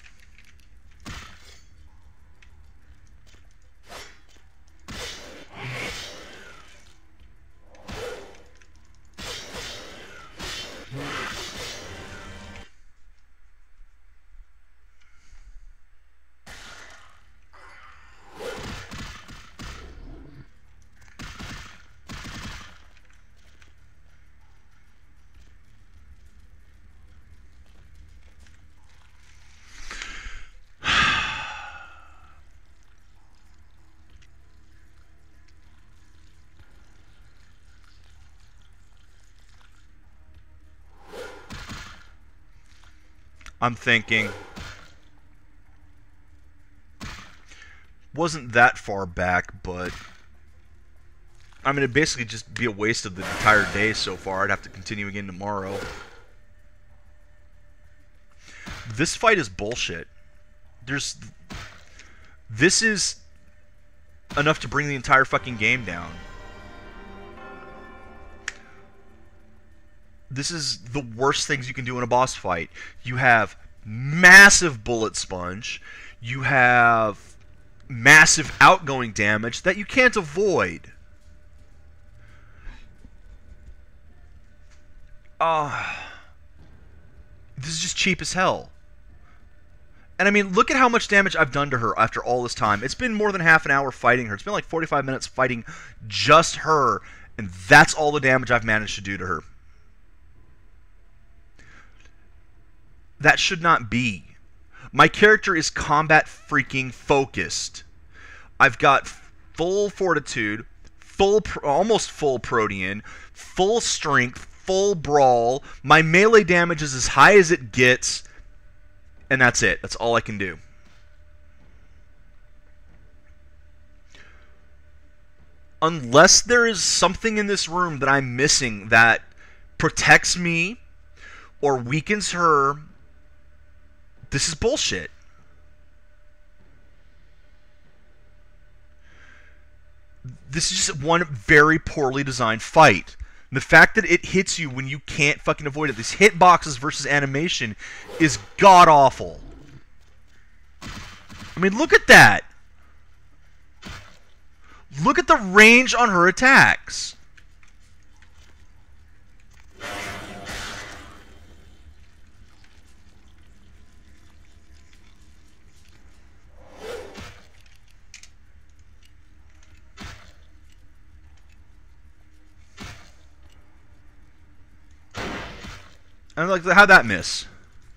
I'm thinking, wasn't that far back, but I mean, it'd basically just be a waste of the entire day so far. I'd have to continue again tomorrow. This fight is bullshit. This is enough to bring the entire fucking game down. This is the worst things you can do in a boss fight. You have massive bullet sponge. You have massive outgoing damage that you can't avoid. This is just cheap as hell. And I mean, look at how much damage I've done to her after all this time. It's been more than half an hour fighting her. It's been like 45 minutes fighting just her, and that's all the damage I've managed to do to her. That should not be. My character is combat freaking focused. I've got full fortitude, almost full protean, full strength, full brawl. My melee damage is as high as it gets, and that's it. That's all I can do. Unless there is something in this room that I'm missing that protects me or weakens her, this is bullshit. This is just one very poorly designed fight. The fact that it hits you when you can't fucking avoid it, these hitboxes versus animation, is god-awful. I mean, look at that. Look at the range on her attacks. And like, how'd that miss?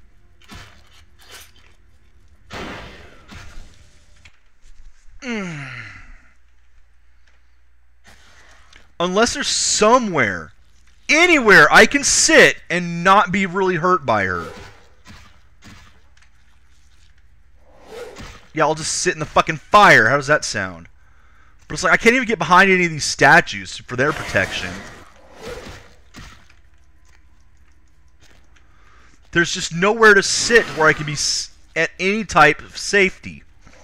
Unless there's somewhere, anywhere I can sit and not be really hurt by her. Yeah, I'll just sit in the fucking fire. How does that sound? But it's like, I can't even get behind any of these statues for their protection. There's just nowhere to sit where I can be at any type of safety.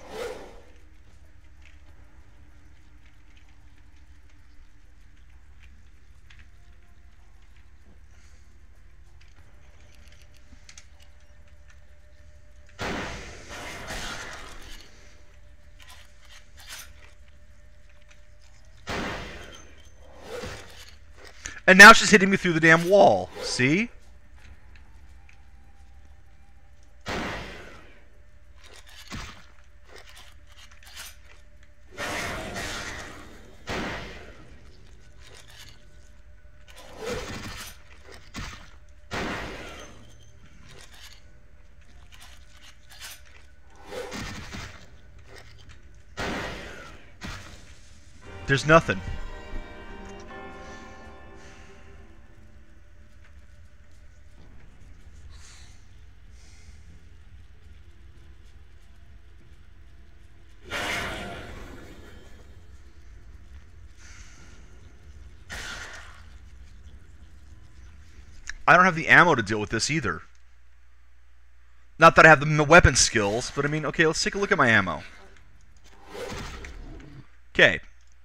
And now she's hitting me through the damn wall. See? There's nothing. I don't have the ammo to deal with this either. Not that I have the weapon skills, but I mean, okay, let's take a look at my ammo. Okay.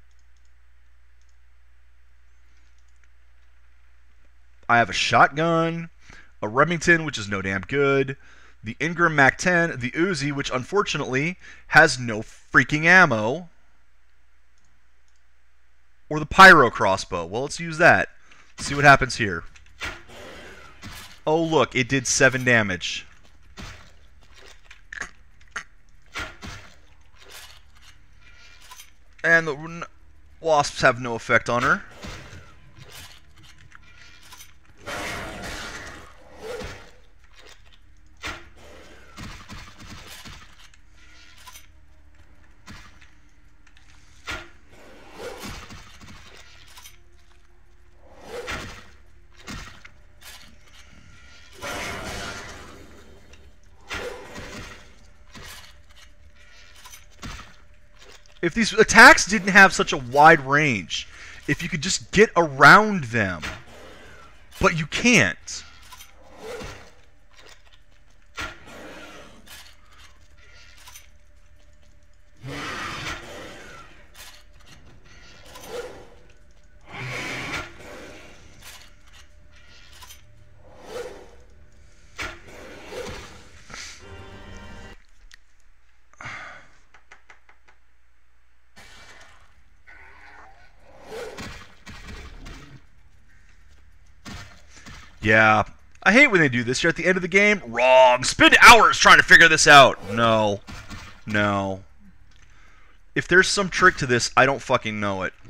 I have a shotgun, a Remington, which is no damn good, the Ingram MAC-10, the Uzi, which unfortunately has no freaking ammo, or the Pyro crossbow. Well, let's use that. See what happens here. Oh, look, it did 7 damage. And the wasps have no effect on her. If these attacks didn't have such a wide range, if you could just get around them, but you can't. Yeah, I hate when they do this. You're at the end of the game. Wrong. Spend hours trying to figure this out. No. No. If there's some trick to this, I don't fucking know it.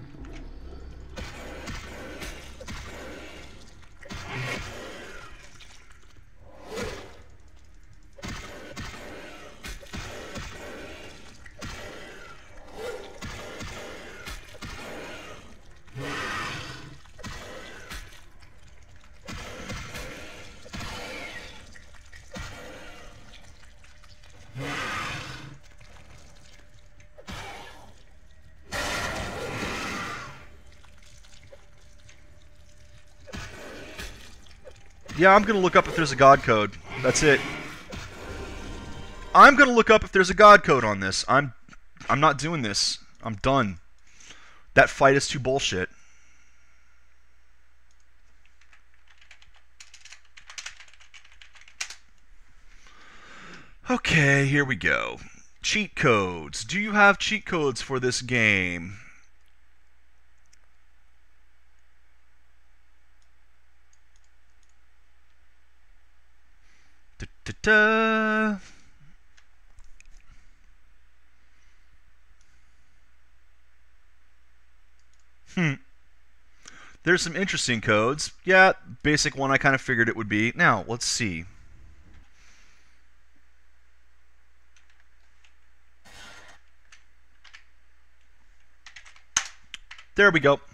Yeah, I'm gonna look up if there's a god code. That's it. I'm gonna look up if there's a god code on this. I'm not doing this. I'm done. That fight is too bullshit. Okay, here we go. Cheat codes. Do you have cheat codes for this game? Da-da-da. There's some interesting codes. Yeah, basic one I kind of figured it would be. Now, let's see. There we go.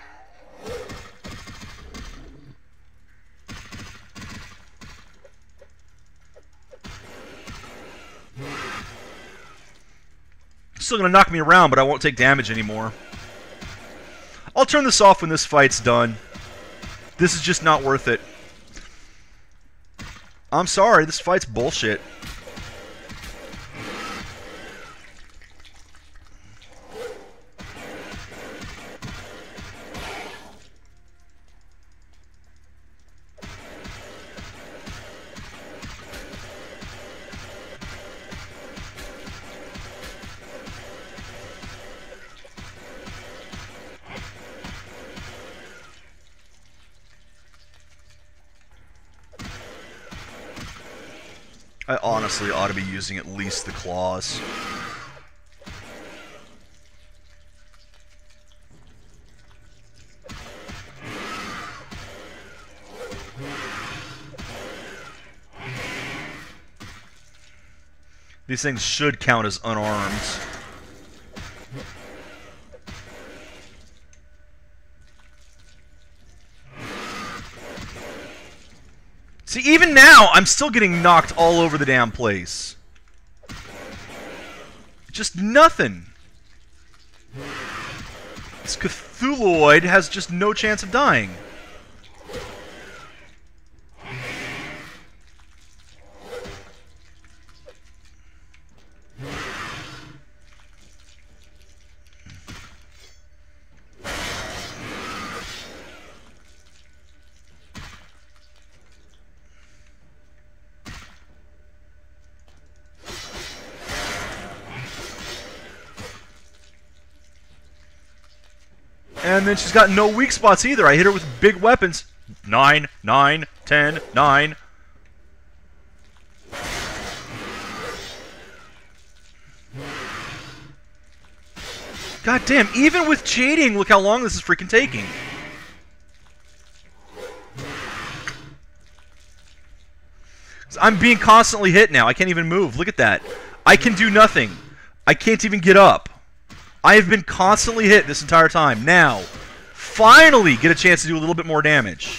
Still gonna knock me around, but I won't take damage anymore. I'll turn this off when this fight's done. This is just not worth it. I'm sorry, this fight's bullshit. I honestly ought to be using at least the claws. These things should count as unarmed. See, even now, I'm still getting knocked all over the damn place. Just nothing. This Cthulhuoid has just no chance of dying. And then she's got no weak spots either. I hit her with big weapons. 9, 9, 10, 9. God damn, even with cheating, look how long this is freaking taking. I'm being constantly hit now. I can't even move. Look at that. I can do nothing. I can't even get up. I have been constantly hit this entire time. Now, finally get a chance to do a little bit more damage.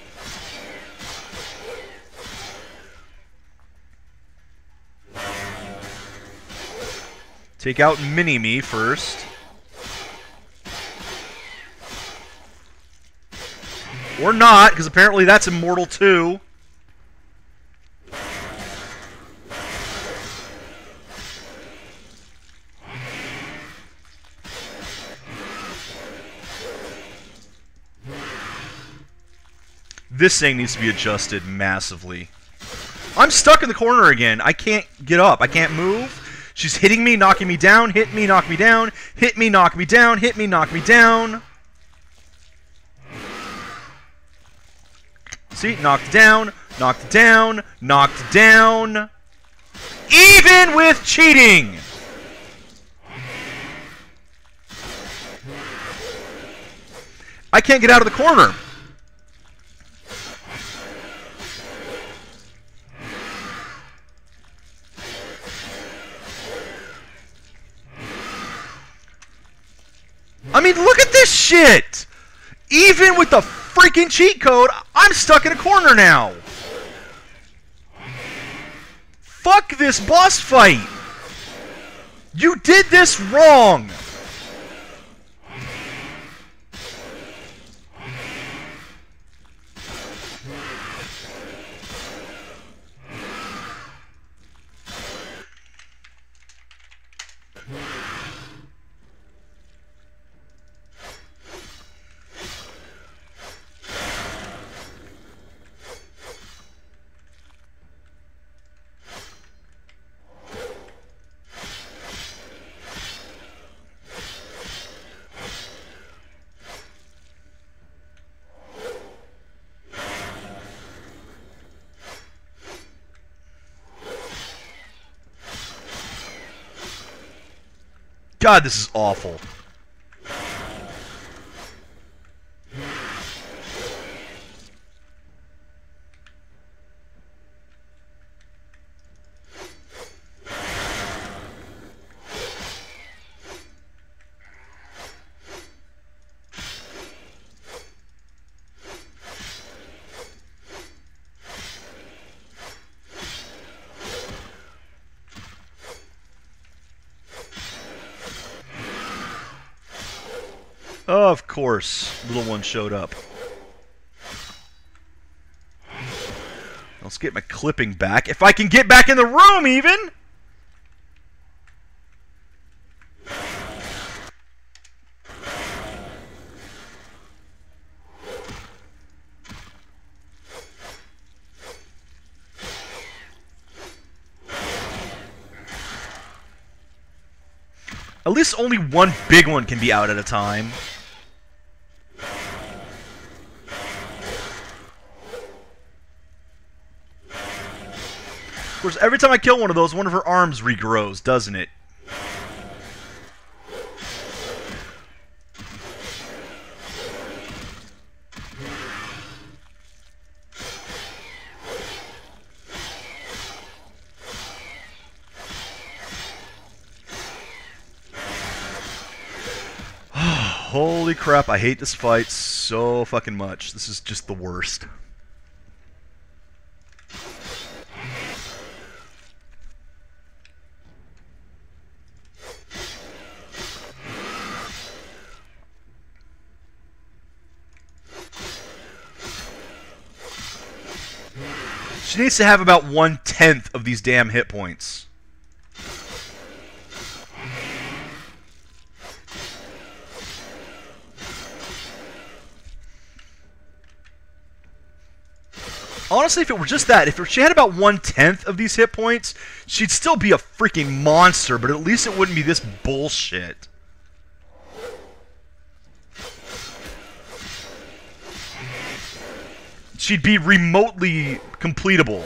Take out Mini-Me first. Or not, because apparently that's immortal too. This thing needs to be adjusted massively. I'm stuck in the corner again. I can't get up. I can't move. She's hitting me, knocking me down, hit me, knock me down, hit me, knock me down, hit me, knock me down. See? Knocked down, knocked down, knocked down. Even with cheating! I can't get out of the corner. I mean, look at this shit! Even with the freaking cheat code, I'm stuck in a corner now! Fuck this boss fight! You did this wrong! God, this is awful. Of course, little one showed up. Let's get my clipping back. If I can get back in the room, even! At least only one big one can be out at a time. Of course, every time I kill one of those, one of her arms regrows, doesn't it? Holy crap, I hate this fight so fucking much. This is just the worst. She needs to have about 1/10 of these damn hit points. Honestly, if it were just that, if she had about 1/10 of these hit points, she'd still be a freaking monster, but at least it wouldn't be this bullshit. She'd be remotely completable.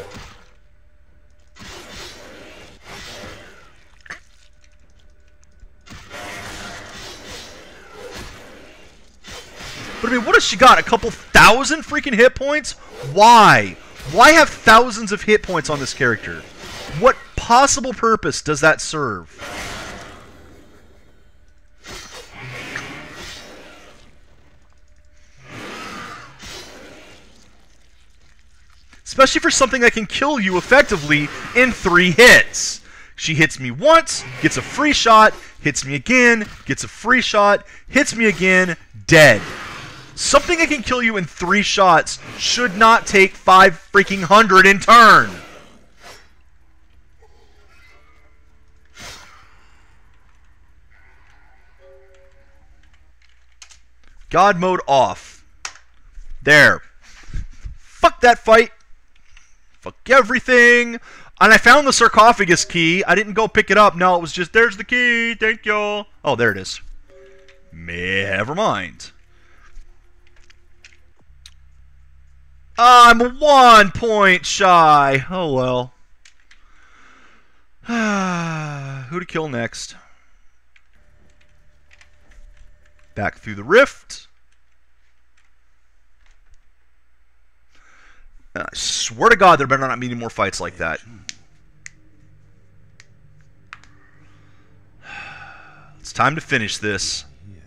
But I mean, what has she got? A couple thousand freaking hit points? Why? Why have thousands of hit points on this character? What possible purpose does that serve? Especially for something that can kill you effectively in 3 hits. She hits me once, gets a free shot, hits me again, gets a free shot, hits me again, dead. Something that can kill you in 3 shots should not take 5 freaking hundred in turn. God mode off. There. Fuck that fight. Fuck everything. And I found the sarcophagus key. I didn't go pick it up. No, it was just, there's the key. Thank you. Oh, there it is. Never mind. I'm 1 point shy. Oh, well. Who to kill next? Back through the rift. I swear to God, there better not be any more fights like that. It's time to finish this.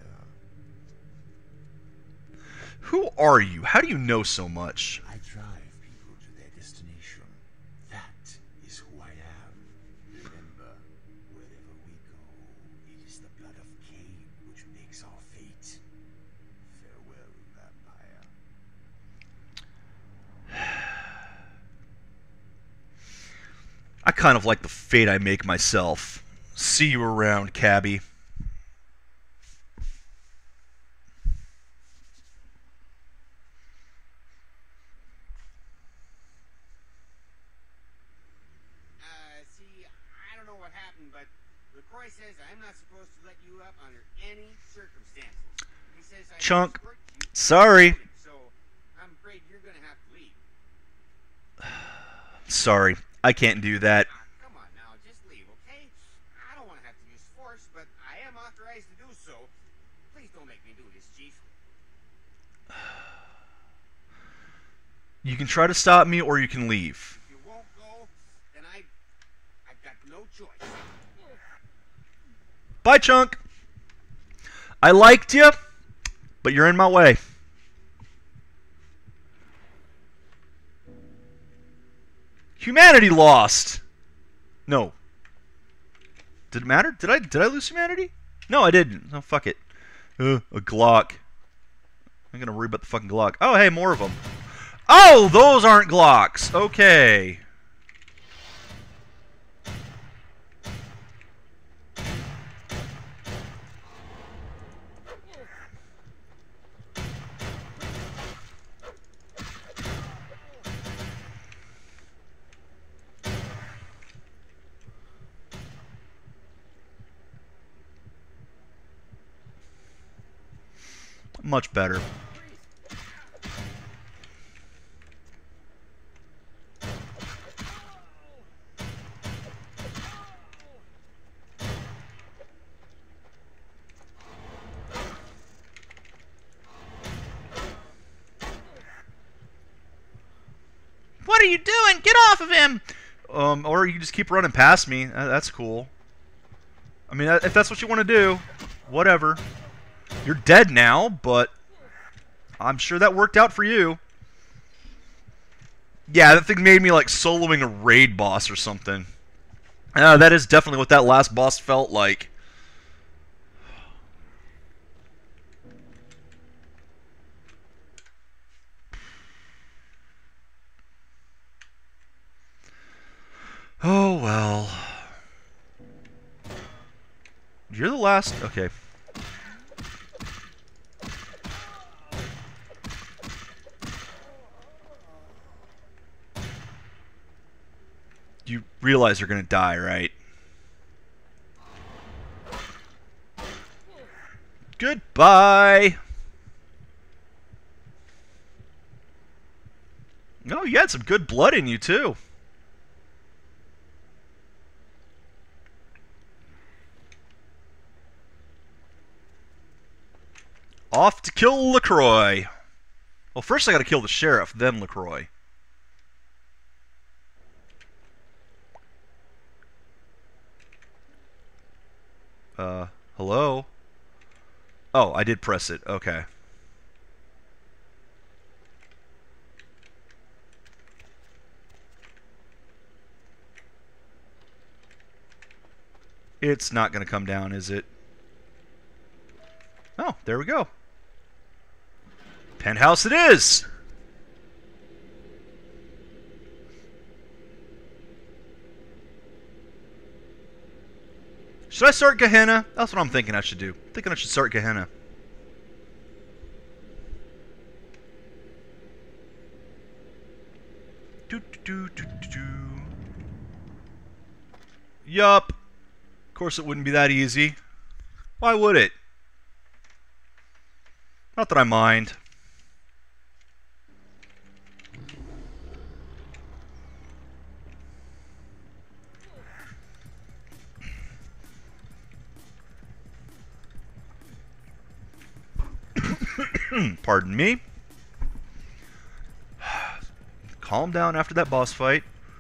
Who are you? How do you know so much? I drive people to their destination. That is who I am. Remember, wherever we go, it is the blood of Cain which makes our fate. Farewell, vampire. I kind of like the fate I make myself. See you around, cabbie. See, I don't know what happened, but LaCroix says I'm not supposed to let you up under any circumstances. He says I Chunk. escort you, Sorry. so I'm afraid you're gonna have to leave. Sorry. I can't do that. Come on now, just leave, okay? I don't want to have to use force, but I am You can try to stop me, or you can leave. If you won't go, then I've got no choice. Bye, Chunk. I liked you, but you're in my way. Humanity lost. No. Did it matter? Did I lose humanity? No, I didn't. Oh, fuck it. A Glock. I'm gonna worry about the fucking Glock. Oh, hey, more of them. Oh, those aren't Glocks. Okay. Much better. What are you doing? Get off of him! Or you can just keep running past me. That's cool. I mean, if that's what you want to do, whatever. You're dead now, but I'm sure that worked out for you. Yeah, that thing made me like soloing a raid boss or something. That is definitely what that last boss felt like. Oh, well. You're the last... Okay. You realize you're gonna die, right? Goodbye! No, you had some good blood in you, too. Off to kill LaCroix. Well, first I gotta kill the sheriff, then LaCroix. Hello? Oh, I did press it. Okay. It's not gonna come down, is it? Oh, there we go. Penthouse it is! Should I start Gehenna? That's what I'm thinking I should do. I'm thinking I should start Gehenna. Yup. Of course it wouldn't be that easy. Why would it? Not that I mind. Pardon me. Calm down after that boss fight.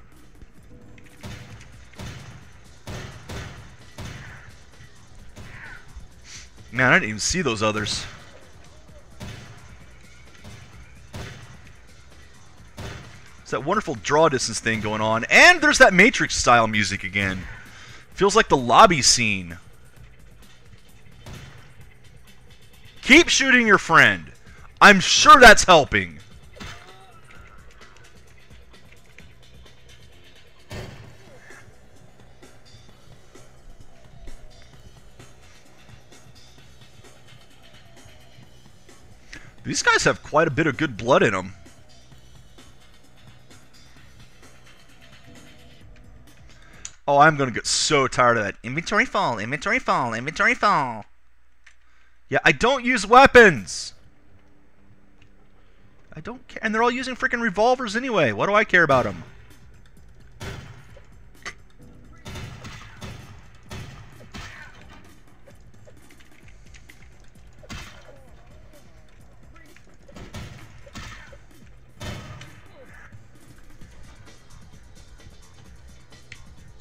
Man, I didn't even see those others. It's that wonderful draw distance thing going on. And there's that Matrix style music again. Feels like the lobby scene. Keep shooting your friend. I'm sure that's helping. These guys have quite a bit of good blood in them. Oh, I'm going to get so tired of that. Inventory fall, inventory fall, inventory fall. Yeah, I don't use weapons. I don't care. And they're all using freaking revolvers anyway. What do I care about them?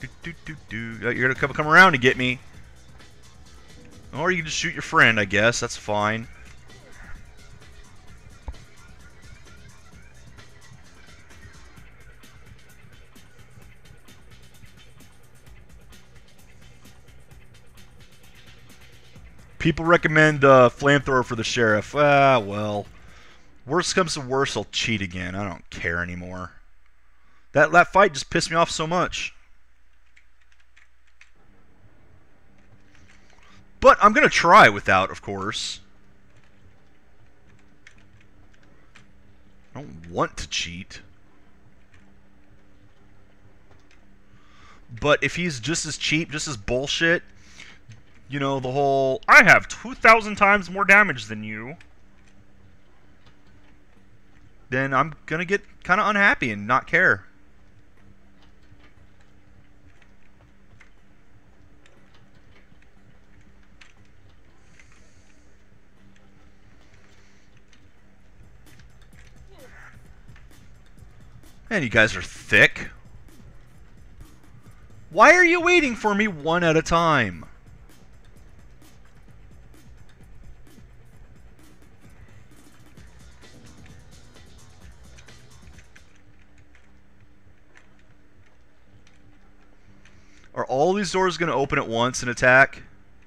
You're gonna come around to get me. Or you can just shoot your friend, I guess. That's fine. People recommend flamethrower for the sheriff. Ah, well. Worst comes to worst, I'll cheat again. I don't care anymore. That fight just pissed me off so much. But I'm going to try without, of course. I don't want to cheat. But if he's just as cheap, just as bullshit, you know, the whole, I have 2,000 times more damage than you, then I'm going to get kind of unhappy and not care. Man, you guys are thick. Why are you waiting for me one at a time? Are all these doors going to open at once and attack?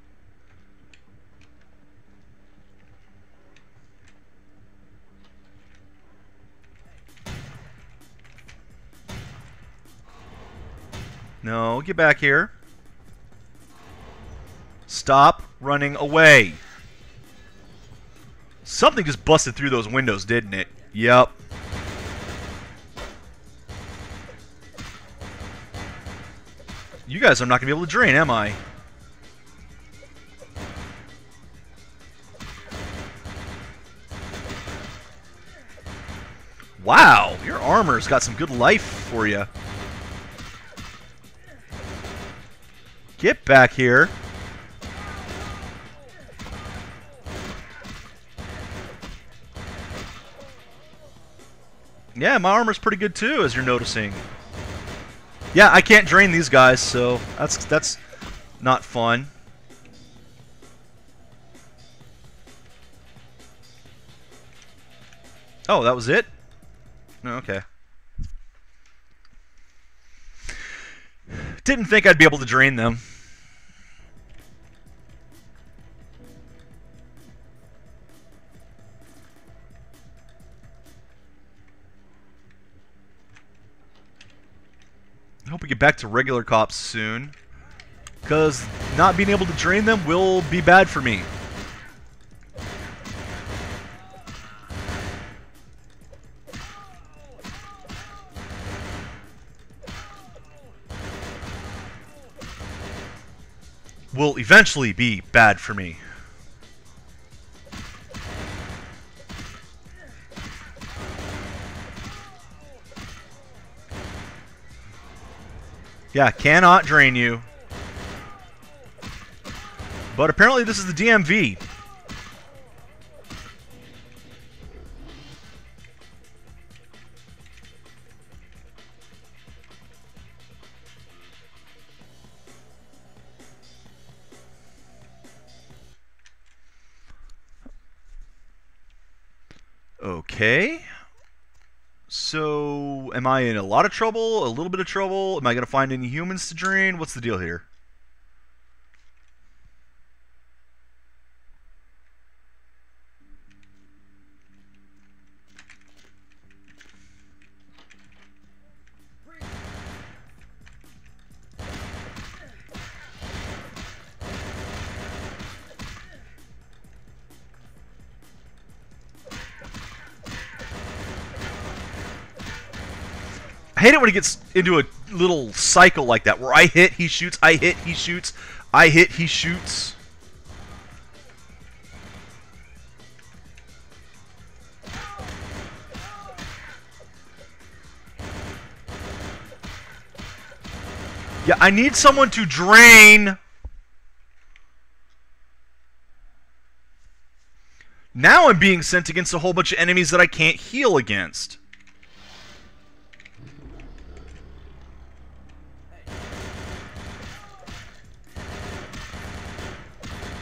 No, get back here. Stop running away. Something just busted through those windows, didn't it? Yep. You guys are not going to be able to drain, am I? Wow, your armor's got some good life for you. Get back here. Yeah, my armor's pretty good too, as you're noticing. Yeah, I can't drain these guys, so that's not fun. Oh, that was it? Oh, okay. Didn't think I'd be able to drain them. I hope we get back to regular cops soon, because not being able to drain them will be bad for me. Will eventually be bad for me. Yeah, cannot drain you. But apparently this is the DMV. Okay. So, am I in a lot of trouble? A little bit of trouble? Am I going to find any humans to drain? What's the deal here? I hate it when it gets into a little cycle like that, where I hit, he shoots, I hit, he shoots, I hit, he shoots. Yeah, I need someone to drain. Now I'm being sent against a whole bunch of enemies that I can't heal against.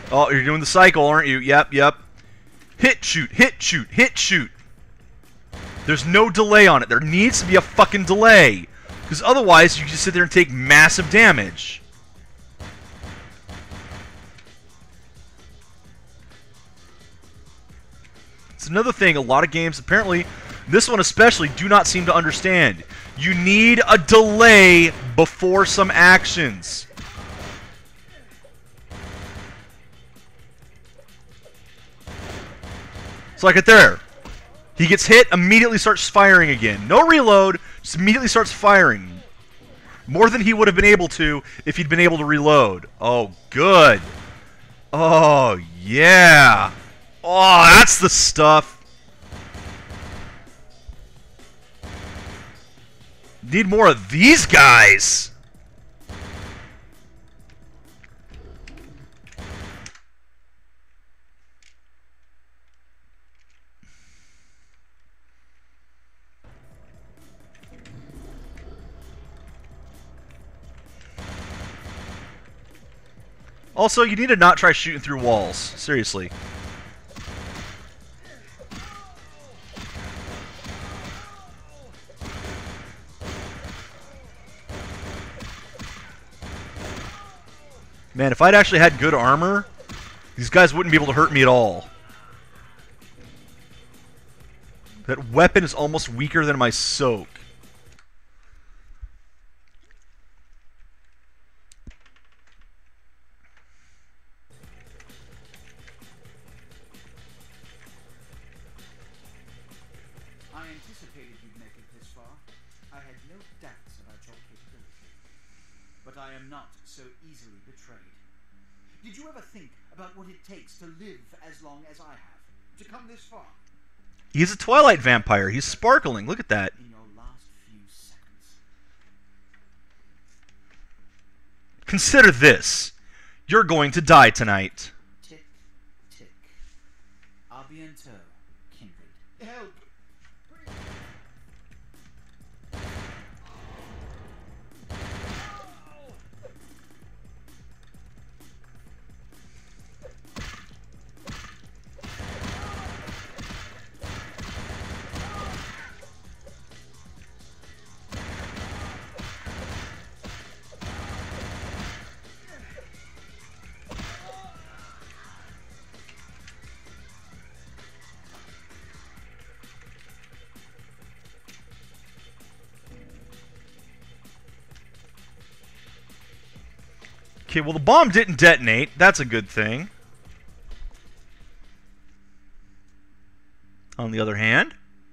Oh, you're doing the cycle, aren't you? Yep, yep. Hit, shoot, hit, shoot, hit, shoot. There's no delay on it. There needs to be a fucking delay. Because otherwise, you just sit there and take massive damage. It's another thing a lot of games, apparently, this one especially, do not seem to understand. You need a delay before some actions. It's like it there. He gets hit, immediately starts firing again. No reload, just immediately starts firing. More than he would have been able to if he'd been able to reload. Oh, good. Oh, yeah. Oh, that's the stuff. Need more of these guys. Also, you need to not try shooting through walls. Seriously. Man, if I'd actually had good armor, these guys wouldn't be able to hurt me at all. That weapon is almost weaker than my soak. I anticipated you'd make it this far. I had no doubts about your capability. But I am not so easily betrayed. Did you ever think about what it takes to live as long as I have? To come this far? He's a Twilight vampire. He's sparkling. Look at that. In your last few seconds. Consider this. You're going to die tonight. Tick, tick. A bientôt, kindred. Help! Okay, well the bomb didn't detonate. That's a good thing. On the other hand,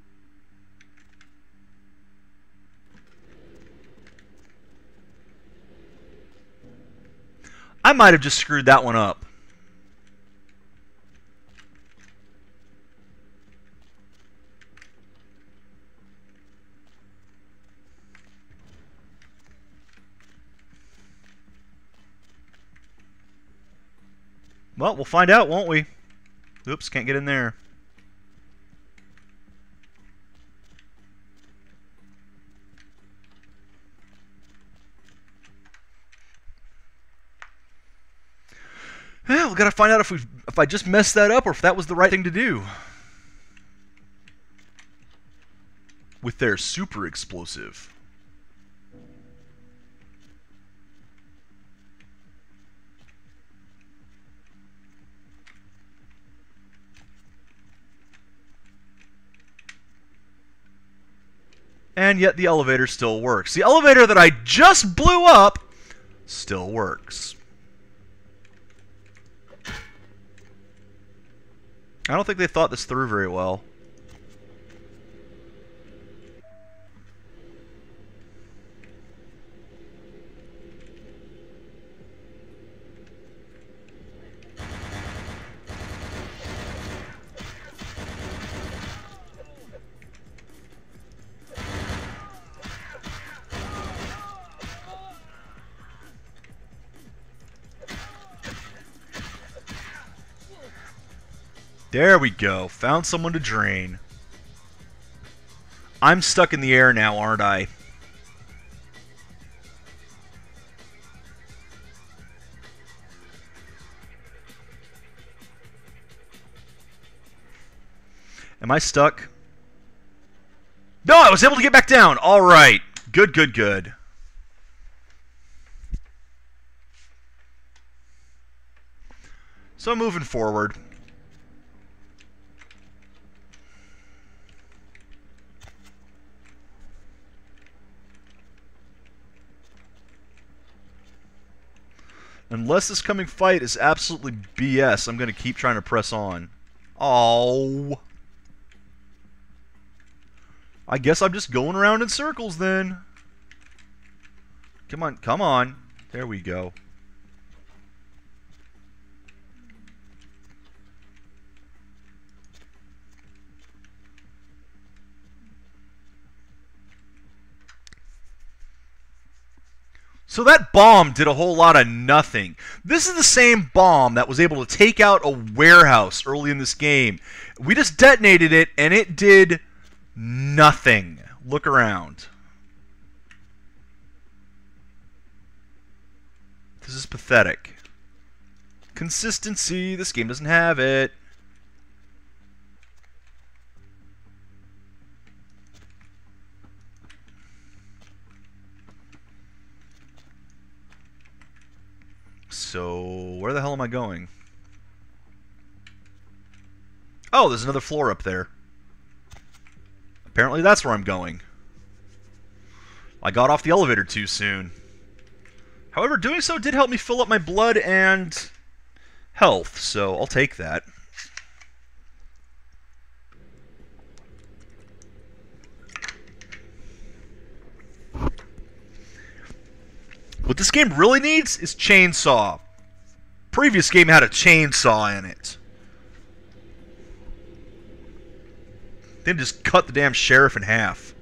I might have just screwed that one up. Well, we'll find out, won't we? Oops, can't get in there. Well, we gotta find out if I just messed that up or if that was the right thing to do. With their super explosive. And yet the elevator still works. The elevator that I just blew up still works. I don't think they thought this through very well. There we go. Found someone to drain. I'm stuck in the air now, aren't I? Am I stuck? No, I was able to get back down. All right. Good, good, good. So moving forward. Unless this coming fight is absolutely BS, I'm going to keep trying to press on. Oh. I guess I'm just going around in circles then. Come on, come on. There we go. So that bomb did a whole lot of nothing. This is the same bomb that was able to take out a warehouse early in this game. We just detonated it and it did nothing. Look around. This is pathetic. Consistency. This game doesn't have it. So, where the hell am I going? Oh, there's another floor up there. Apparently that's where I'm going. I got off the elevator too soon. However, doing so did help me fill up my blood and health, so I'll take that. What this game really needs is chainsaw. Previous game had a chainsaw in it. They just cut the damn sheriff in half.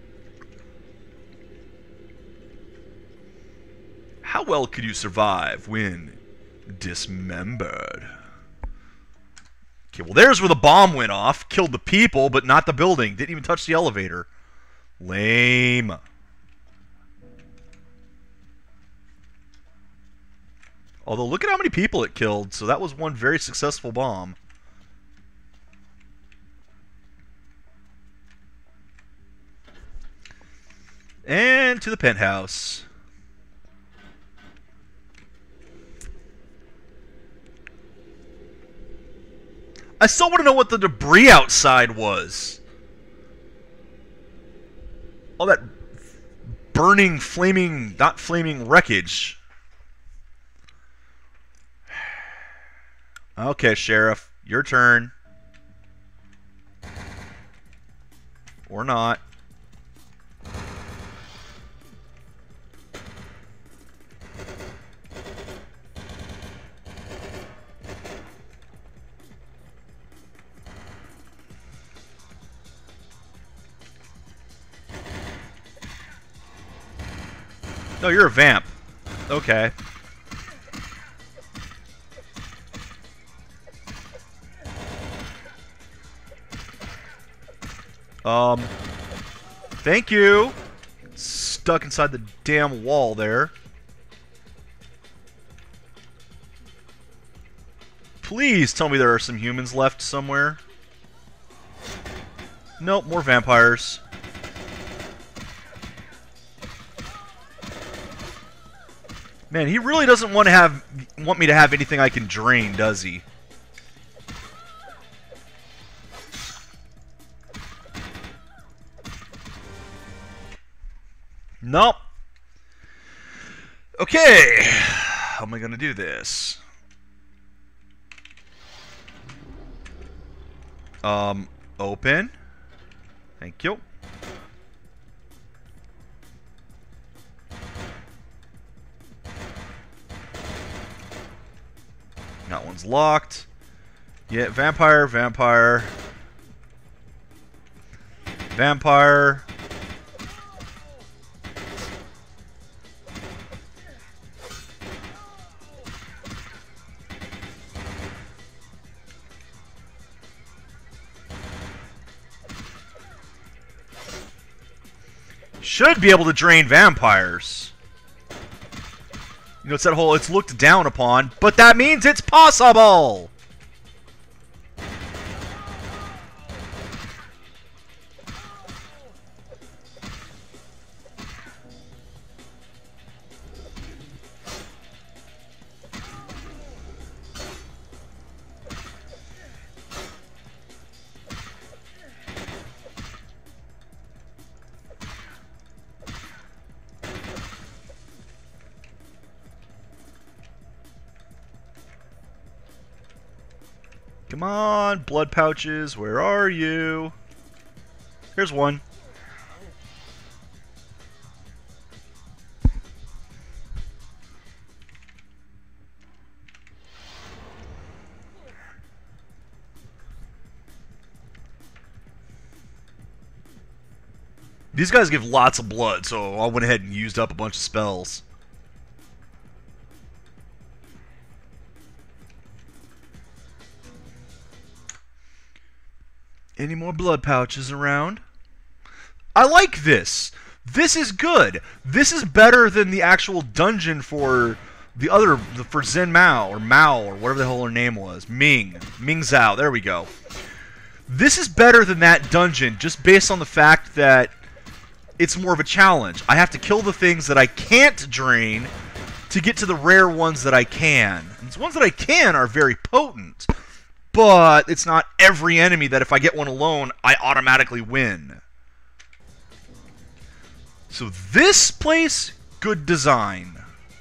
How well could you survive when dismembered? Okay, well there's where the bomb went off. Killed the people, but not the building. Didn't even touch the elevator. Lame. Although, look at how many people it killed. So that was one very successful bomb. And to the penthouse. I still want to know what the debris outside was. All that burning, flaming, not flaming wreckage. Okay, Sheriff, your turn. Or not. No, you're a vamp. Okay. Thank you. Stuck inside the damn wall there. Please tell me there are some humans left somewhere. Nope, more vampires. Man, he really doesn't want me to have anything I can drain, does he? Nope. Okay. How am I going to do this? Open. Thank you. That one's locked. Yeah, vampire, vampire. Vampire. Should be able to drain vampires. You know, it's that whole, it's looked down upon, but that means it's possible! Come on, blood pouches, where are you? Here's one. These guys give lots of blood, so I went ahead and used up a bunch of spells. Any more blood pouches around? I like this. This is good. This is better than the actual dungeon for the other, for Zen Mao, or Mao, or whatever the hell her name was. Ming Xao, there we go. This is better than that dungeon, just based on the fact that it's more of a challenge. I have to kill the things that I can't drain to get to the rare ones that I can. And the ones that I can are very potent, but it's not every enemy that if I get one alone, I automatically win. So this place, good design.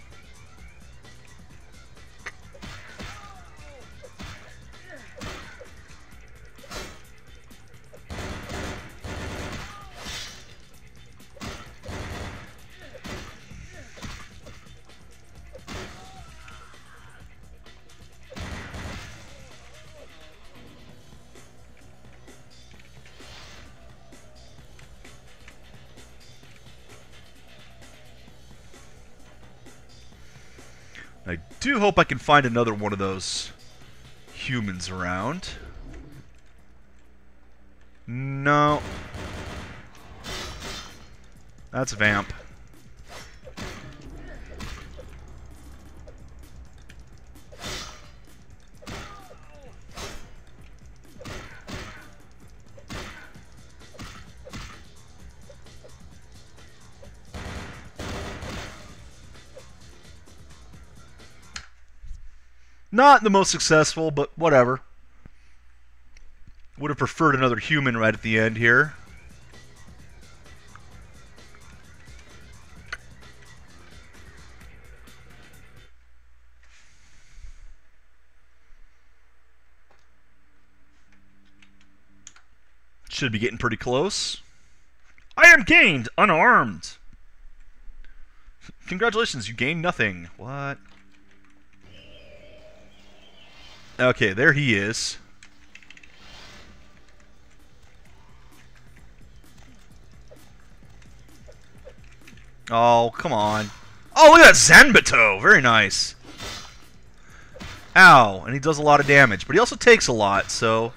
I do hope I can find another one of those humans around. No. That's Vamp. Not the most successful, but whatever. Would have preferred another human right at the end here. Should be getting pretty close. I am gained unarmed. Congratulations, you gained nothing. What? Okay, there he is. Oh, come on. Oh, look at that Zanbato! Very nice. Ow, and he does a lot of damage, but he also takes a lot, so...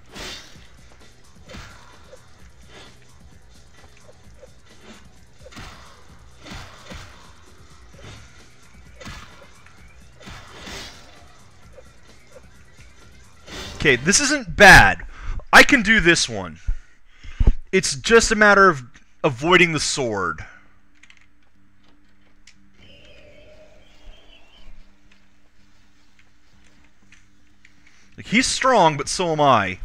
Okay, this isn't bad. I can do this one. It's just a matter of avoiding the sword. Like, he's strong, but so am I.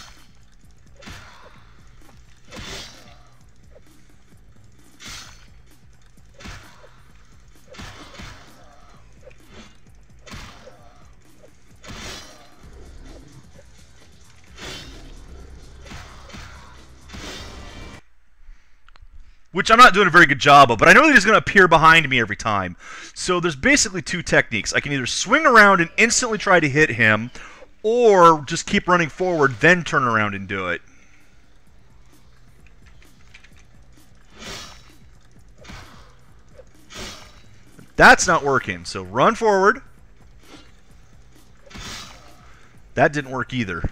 Which I'm not doing a very good job of, but I know that he's going to appear behind me every time. So there's basically two techniques. I can either swing around and instantly try to hit him, or just keep running forward, then turn around and do it. That's not working, so run forward. That didn't work either.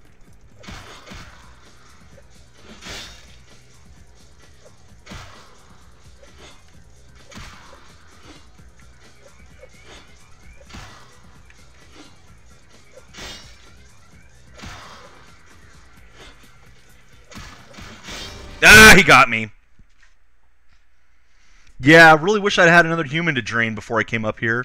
Ah, he got me. Yeah, I really wish I'd had another human to drain before I came up here.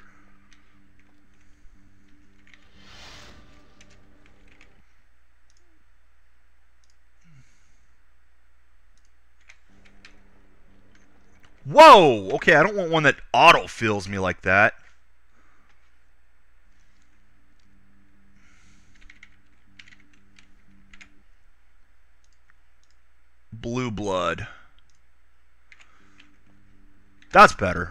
Whoa! Okay, I don't want one that auto-fills me like that. blue blood. That's better.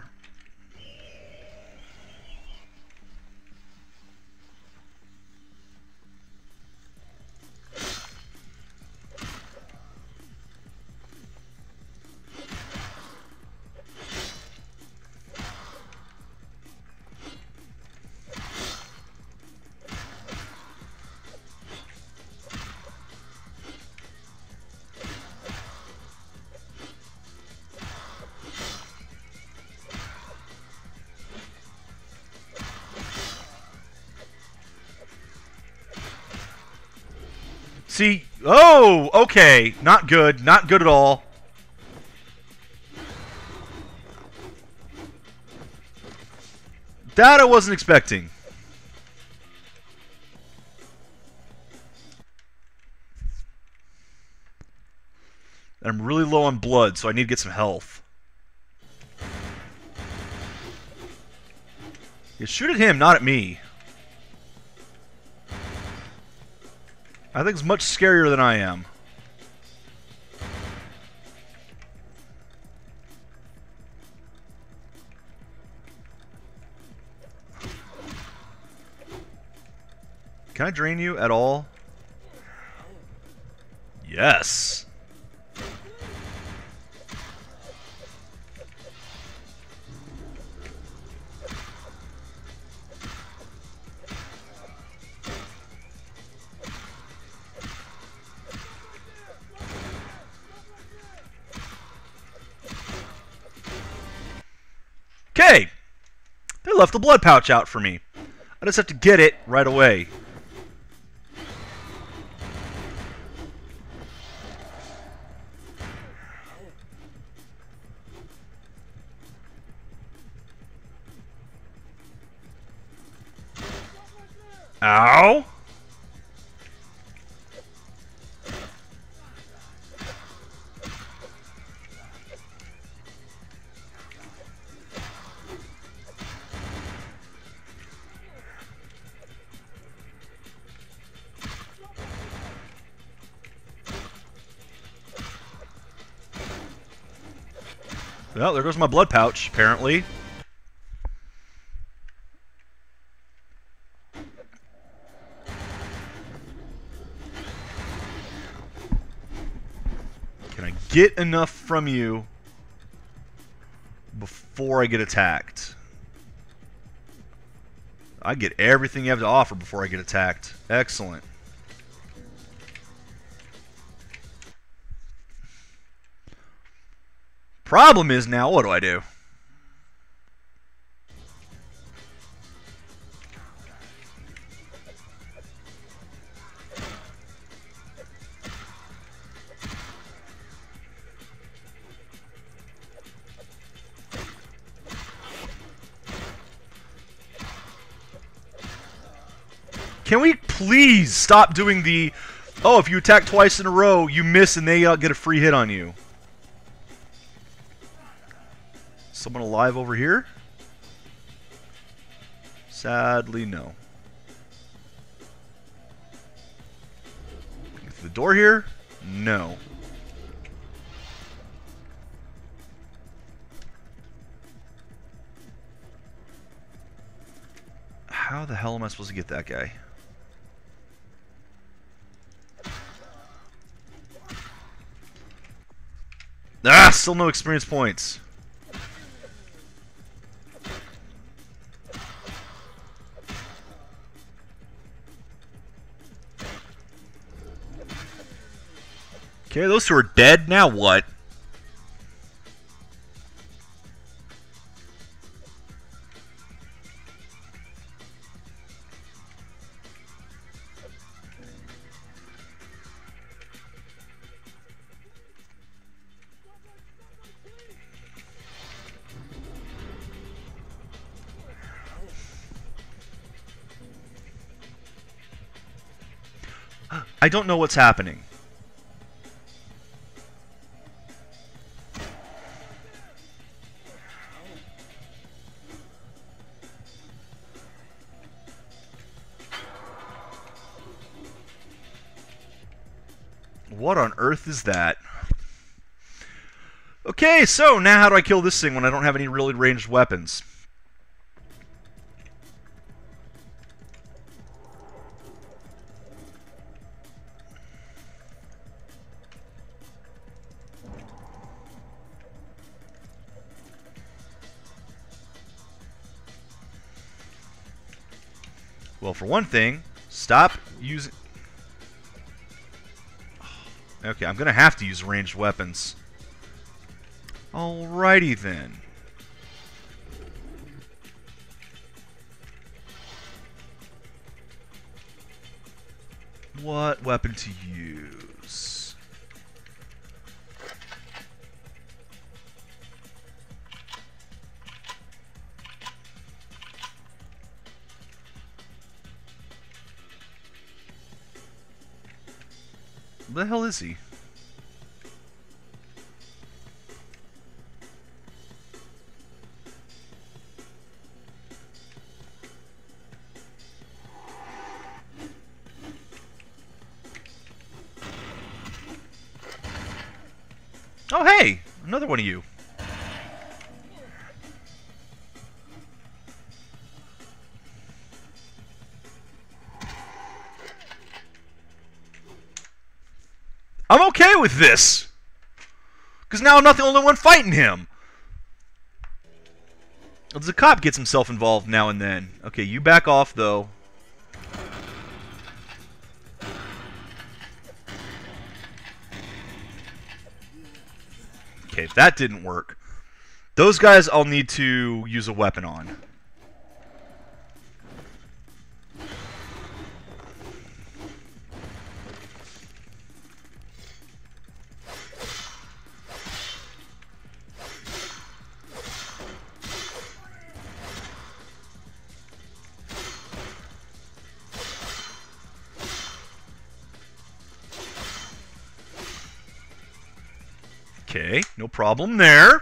See, oh, okay, not good, not good at all. That I wasn't expecting. I'm really low on blood, so I need to get some health. You shoot at him, not at me. I think it's much scarier than I am. Can I drain you at all? Yes. Okay. They left the blood pouch out for me. I just have to get it right away. Ow! Well, there goes my blood pouch, apparently. Can I get enough from you before I get attacked? I get everything you have to offer before I get attacked. Excellent. Problem is now, what do I do? Can we please stop doing the, oh, if you attack twice in a row, you miss and they get a free hit on you? Someone alive over here? Sadly, no. Get through the door here? No. How the hell am I supposed to get that guy? Ah, still no experience points. Okay, those two are dead. Now what? I don't know what's happening. What on earth is that? Okay, so now how do I kill this thing when I don't have any really ranged weapons? Well, for one thing, stop using... Okay, I'm going to have to use ranged weapons. Alrighty then. What weapon to use? Where the hell is he? Oh, hey! Another one of you. I'm okay with this! Because now I'm not the only one fighting him! The cop gets himself involved now and then. Okay, you back off, though. Okay, that didn't work. Those guys I'll need to use a weapon on. Okay, no problem there.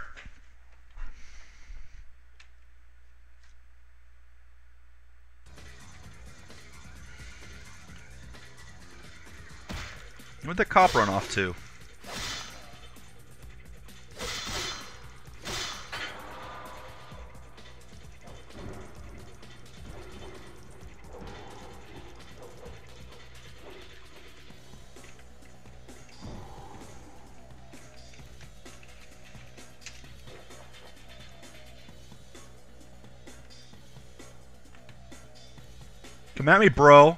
Where'd the cop run off to? Come at me, bro.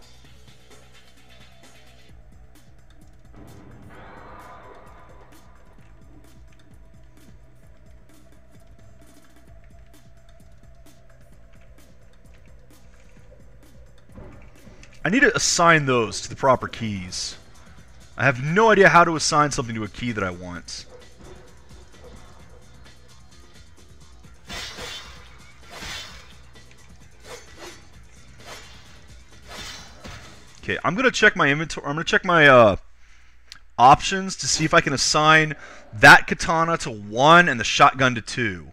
I need to assign those to the proper keys. I have no idea how to assign something to a key that I want. Okay, I'm gonna check my inventory. I'm gonna check my options to see if I can assign that katana to 1 and the shotgun to 2.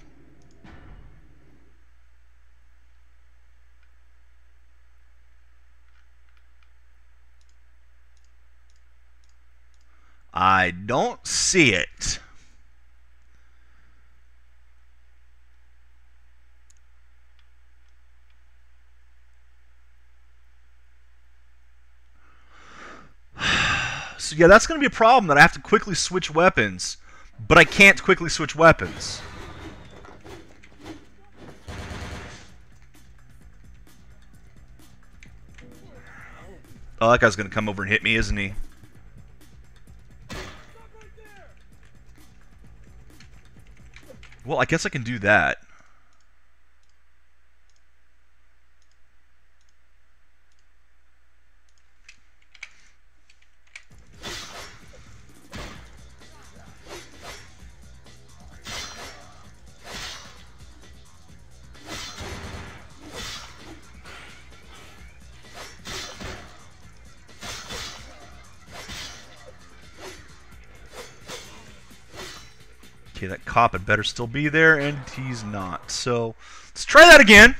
I don't see it. So yeah, that's going to be a problem, that I have to quickly switch weapons, but I can't quickly switch weapons. Oh, that guy's going to come over and hit me, isn't he? Well, I guess I can do that. Okay, that cop had better still be there, and he's not. So, let's try that again.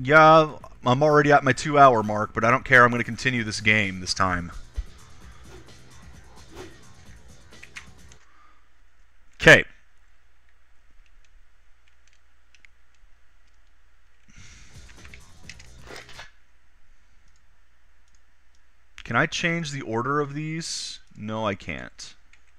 Yeah, I'm already at my 2-hour mark, but I don't care. I'm going to continue this game this time. Okay. Can I change the order of these? No, I can't.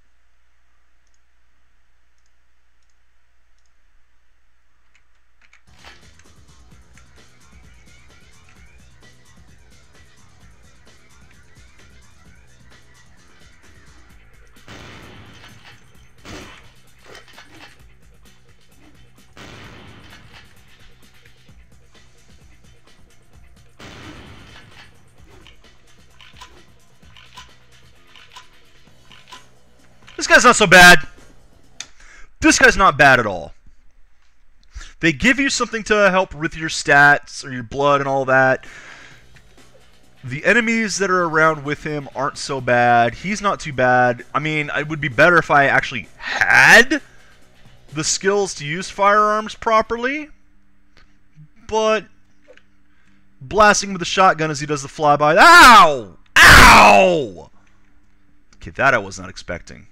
This guy's not so bad. This guy's not bad at all. They give you something to help with your stats or your blood and all that. The enemies that are around with him aren't so bad. He's not too bad. I mean, it would be better if I actually had the skills to use firearms properly. But blasting with a shotgun as he does the flyby. Ow! Ow! Okay, that I was not expecting.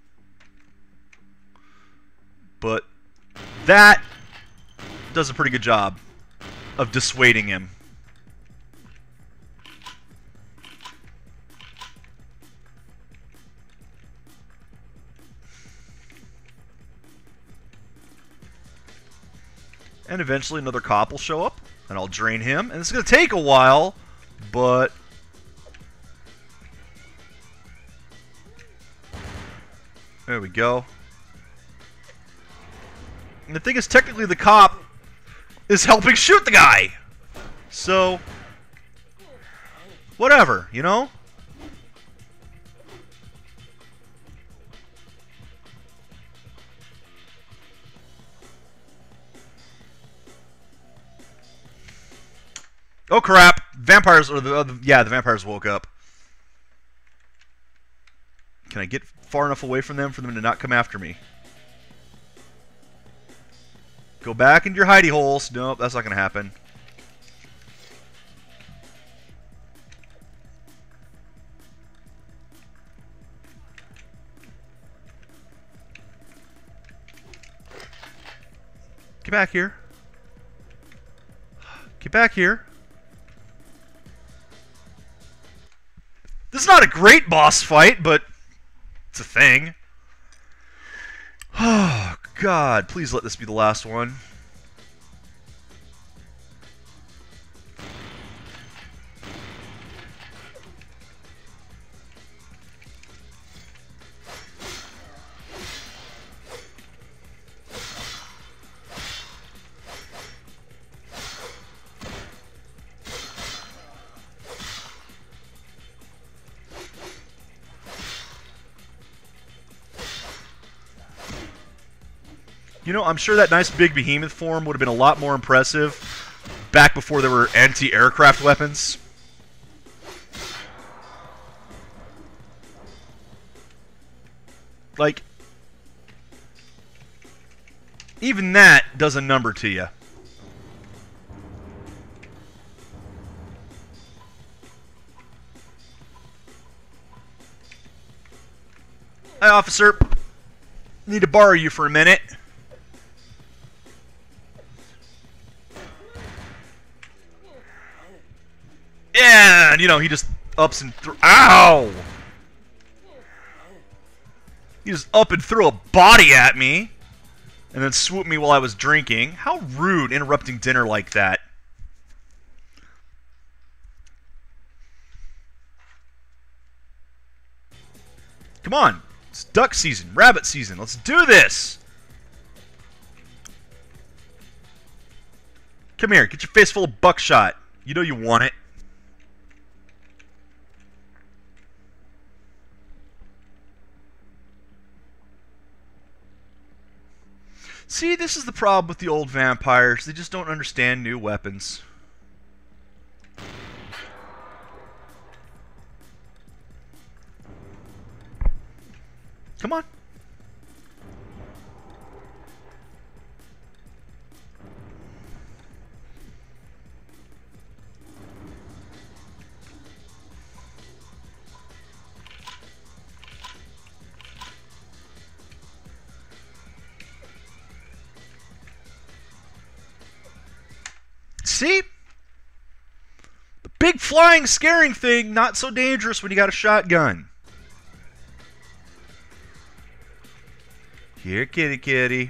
But that does a pretty good job of dissuading him. And eventually another cop will show up, and I'll drain him. And it's going to take a while, but... there we go. And the thing is, technically the cop is helping shoot the guy. So, whatever, you know? Oh crap! Vampires, or the vampires woke up. Can I get far enough away from them for them to not come after me? Go back into your hidey holes. Nope, that's not going to happen. Get back here. Get back here. This is not a great boss fight, but it's a thing. Oh, God. Please let this be the last one. You know, I'm sure that nice big behemoth form would have been a lot more impressive back before there were anti-aircraft weapons. Like, even that does a number to you. Hi, officer. Need to borrow you for a minute. Yeah, and you know, he just ups and through. Ow! He just up and threw a body at me, and then swooped me while I was drinking. How rude, interrupting dinner like that. Come on, it's duck season, rabbit season. Let's do this. Come here, get your face full of buckshot. You know you want it. See, this is the problem with the old vampires. They just don't understand new weapons. Come on. See? The big flying, scaring thing, not so dangerous when you got a shotgun. Here, kitty kitty.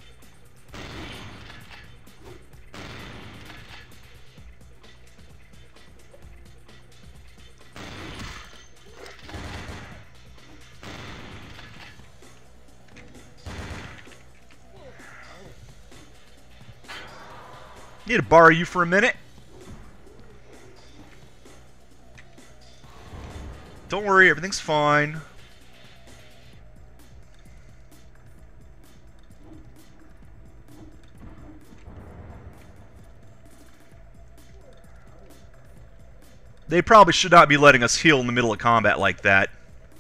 Need to borrow you for a minute. Don't worry, everything's fine. They probably should not be letting us heal in the middle of combat like that.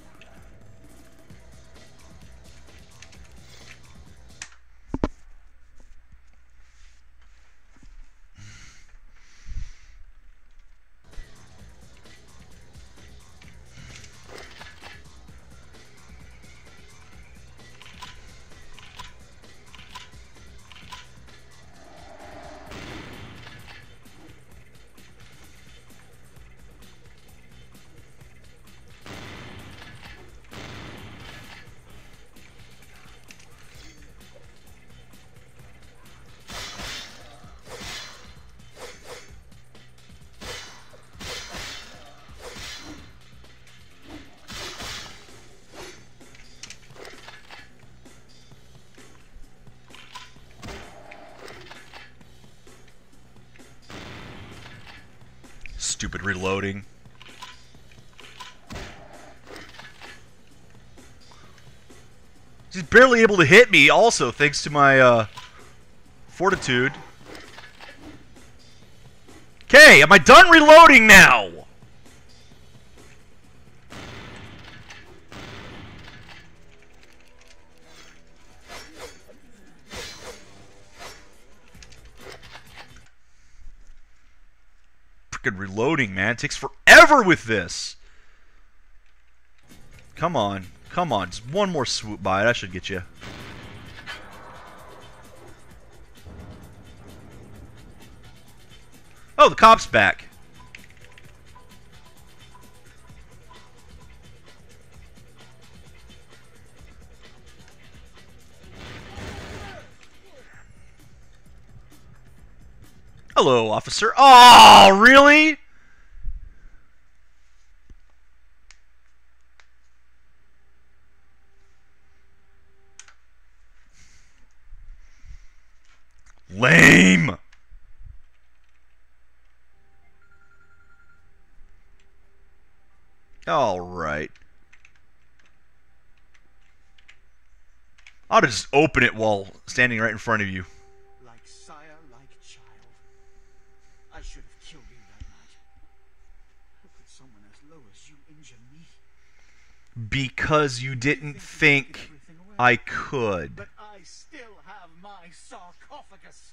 Stupid reloading. He's barely able to hit me also, thanks to my fortitude. Okay, am I done reloading now? Reloading, man. It takes forever with this. Come on. Come on. Just one more swoop by it. I should get you. Oh, the cop's back. Hello, officer. Oh, really? Lame. All right. I'll just open it while standing right in front of you. Like sire, like child. I should have killed you that night. How could someone as low as you injure me? Because you didn't think I could. But I still have my sarcophagus.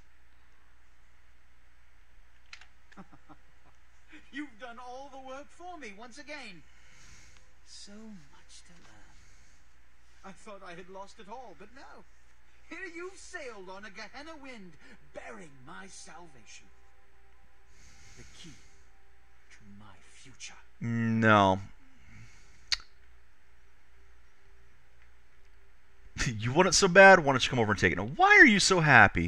You've done all the work for me once again. So much to learn. I thought I had lost it all, but no. Here you've sailed on a Gehenna wind, bearing my salvation. The key to my future. No. You want it so bad, why don't you come over and take it? Now, why are you so happy?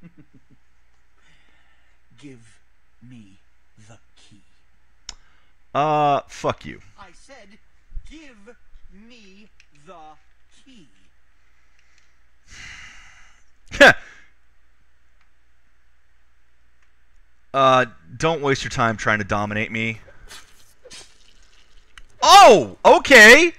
Give me the key. Fuck you. I said, give me the key. Don't waste your time trying to dominate me. Oh, okay.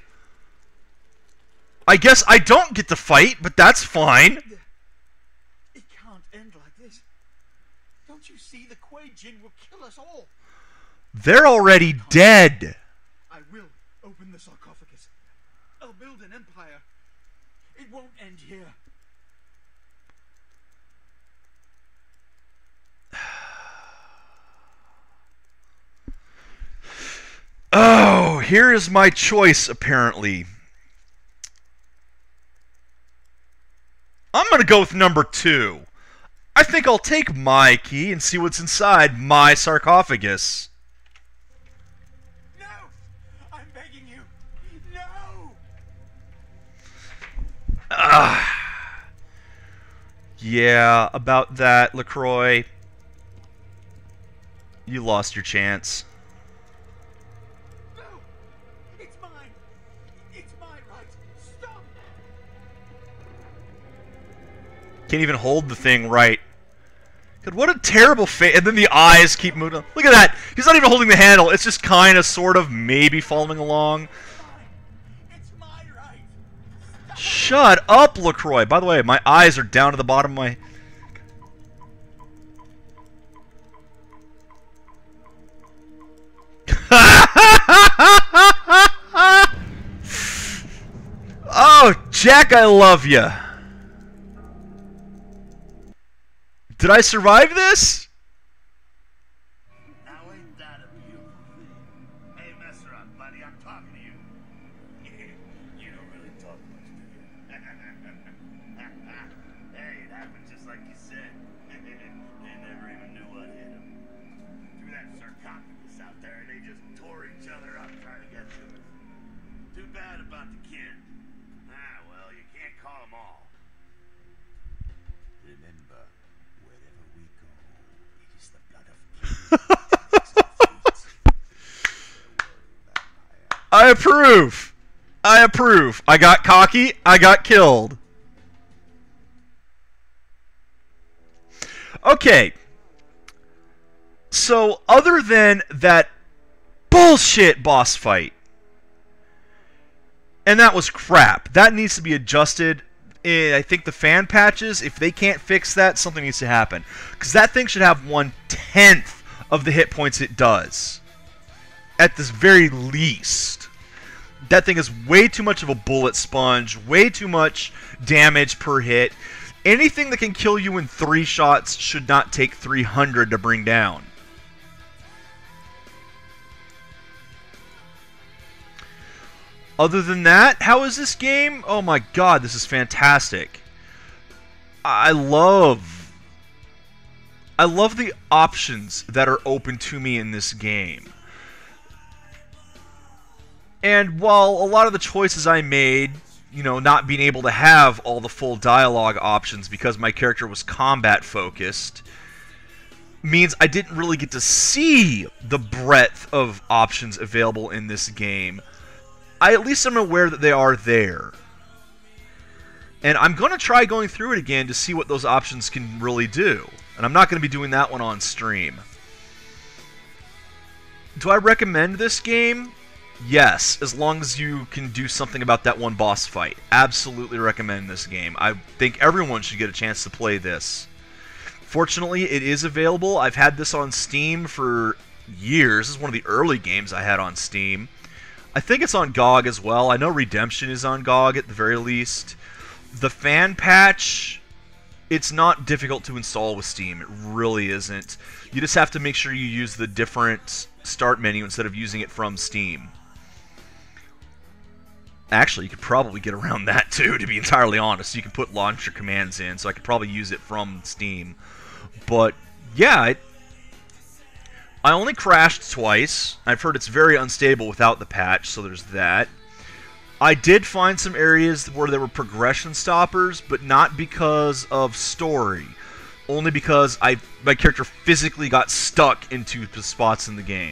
I guess I don't get to fight, but that's fine. It can't end like this. Don't you see the Kuei Jin will kill us all? They're already dead. I will open the sarcophagus. I'll build an empire. It won't end here. Oh, here is my choice, apparently. I'm going to go with number 2. I think I'll take my key and see what's inside my sarcophagus. No! I'm begging you! No! Yeah, about that, LaCroix. You lost your chance. No! It's mine! It's my right! Stop! Can't even hold the thing right. God, what a terrible face. And then the eyes keep moving. Look at that. He's not even holding the handle. It's just kind of, sort of, maybe following along. It's my right! Shut up, LaCroix. By the way, my eyes are down to the bottom of my... Oh, Jack, I love you. Did I survive this? Now ain't that a beautiful thing? Hey, mess around, buddy. I'm talking to you. You don't really talk much, do you? Hey, it happened just like you said. They never even knew what hit them. Threw that sarcophagus out there, and they just tore each other up trying to get to it. Too bad about the kid. Ah, well, you can't call them all. Remember, wherever we go, it is the blood of I approve. I approve. I got cocky. I got killed. Okay. So, other than that bullshit boss fight, and that was crap. That needs to be adjusted. I think the fan patches, if they can't fix that, something needs to happen. Because that thing should have 1/10 of the hit points it does. At the very least. That thing is way too much of a bullet sponge. Way too much damage per hit. Anything that can kill you in 3 shots should not take 300 to bring down. Other than that, how is this game? Oh my god, this is fantastic. I love the options that are open to me in this game. And while a lot of the choices I made, you know, not being able to have all the full dialogue options because my character was combat focused, means I didn't really get to see the breadth of options available in this game. At least I'm aware that they are there. And I'm going to try going through it again to see what those options can really do. And I'm not going to be doing that one on stream. Do I recommend this game? Yes, as long as you can do something about that one boss fight. Absolutely recommend this game. I think everyone should get a chance to play this. Fortunately, it is available. I've had this on Steam for years. This is one of the early games I had on Steam. I think it's on GOG as well. I know Redemption is on GOG at the very least. The fan patch, it's not difficult to install with Steam. It really isn't. You just have to make sure you use the different start menu instead of using it from Steam. Actually, you could probably get around that too, to be entirely honest. You can put launcher commands in, so I could probably use it from Steam. But, yeah, I only crashed twice. I've heard it's very unstable without the patch, so there's that. I did find some areas where there were progression stoppers, but not because of story. Only because my character physically got stuck into the spots in the game.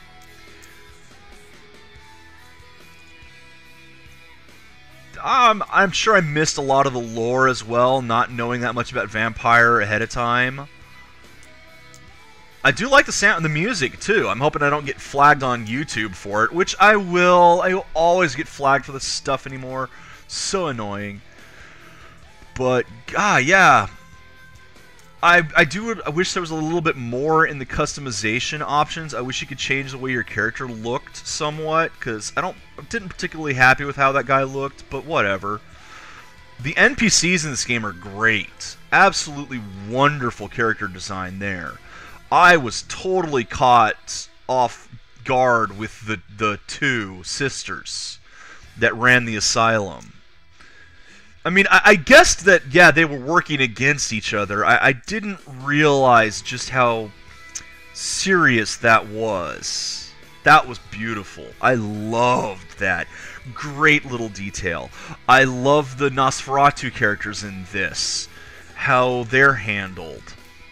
I'm sure I missed a lot of the lore as well, not knowing that much about Vampire ahead of time. I do like the sound and the music, too. I'm hoping I don't get flagged on YouTube for it, which I will. I will always get flagged for this stuff anymore. So annoying. But, yeah. I wish there was a little bit more in the customization options. I wish you could change the way your character looked somewhat, because I didn't particularly happy with how that guy looked, but whatever. The NPCs in this game are great. Absolutely wonderful character design there. I was totally caught off guard with the 2 sisters that ran the asylum. I mean, I guessed that, yeah, they were working against each other. I didn't realize just how serious that was. That was beautiful. I loved that. Great little detail. I love the Nosferatu characters in this. How they're handled.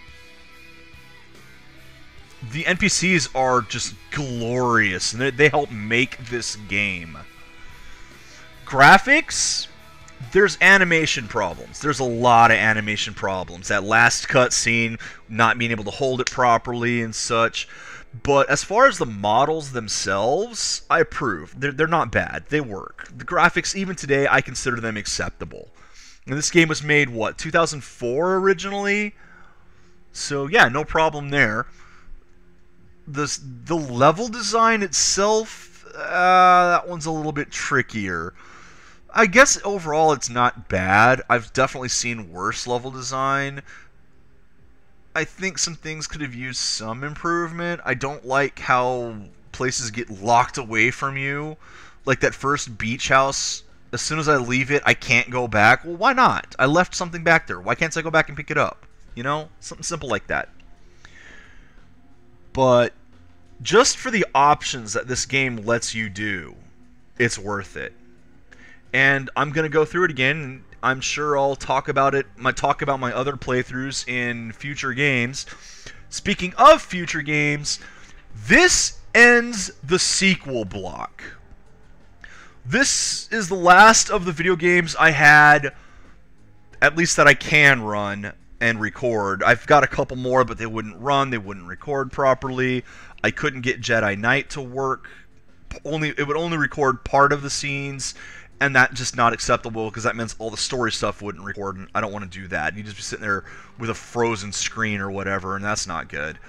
The NPCs are just glorious, and they help make this game. Graphics, there's animation problems. There's a lot of animation problems. That last cutscene, not being able to hold it properly and such. But as far as the models themselves, I approve. They're not bad. They work. The graphics, even today, I consider them acceptable. And this game was made, what, 2004 originally? So, yeah, no problem there. The level design itself, that one's a little bit trickier. I guess overall it's not bad. I've definitely seen worse level design. I think some things could have used some improvement. I don't like how places get locked away from you. Like that first beach house, as soon as I leave it, I can't go back. Well, why not? I left something back there. Why can't I go back and pick it up? You know? Something simple like that. But just for the options that this game lets you do, it's worth it. And I'm going to go through it again, and I'm sure I'll talk about my other playthroughs in future games. Speaking of future games, this ends the sequel block. This is the last of the video games I had, at least that I can run and record. I've got a couple more, but they wouldn't run, they wouldn't record properly. I couldn't get Jedi Knight to work. It would only record part of the scenes. And that's just not acceptable, because that means all the story stuff wouldn't record, and I don't want to do that. You'd just be sitting there with a frozen screen or whatever, and that's not good.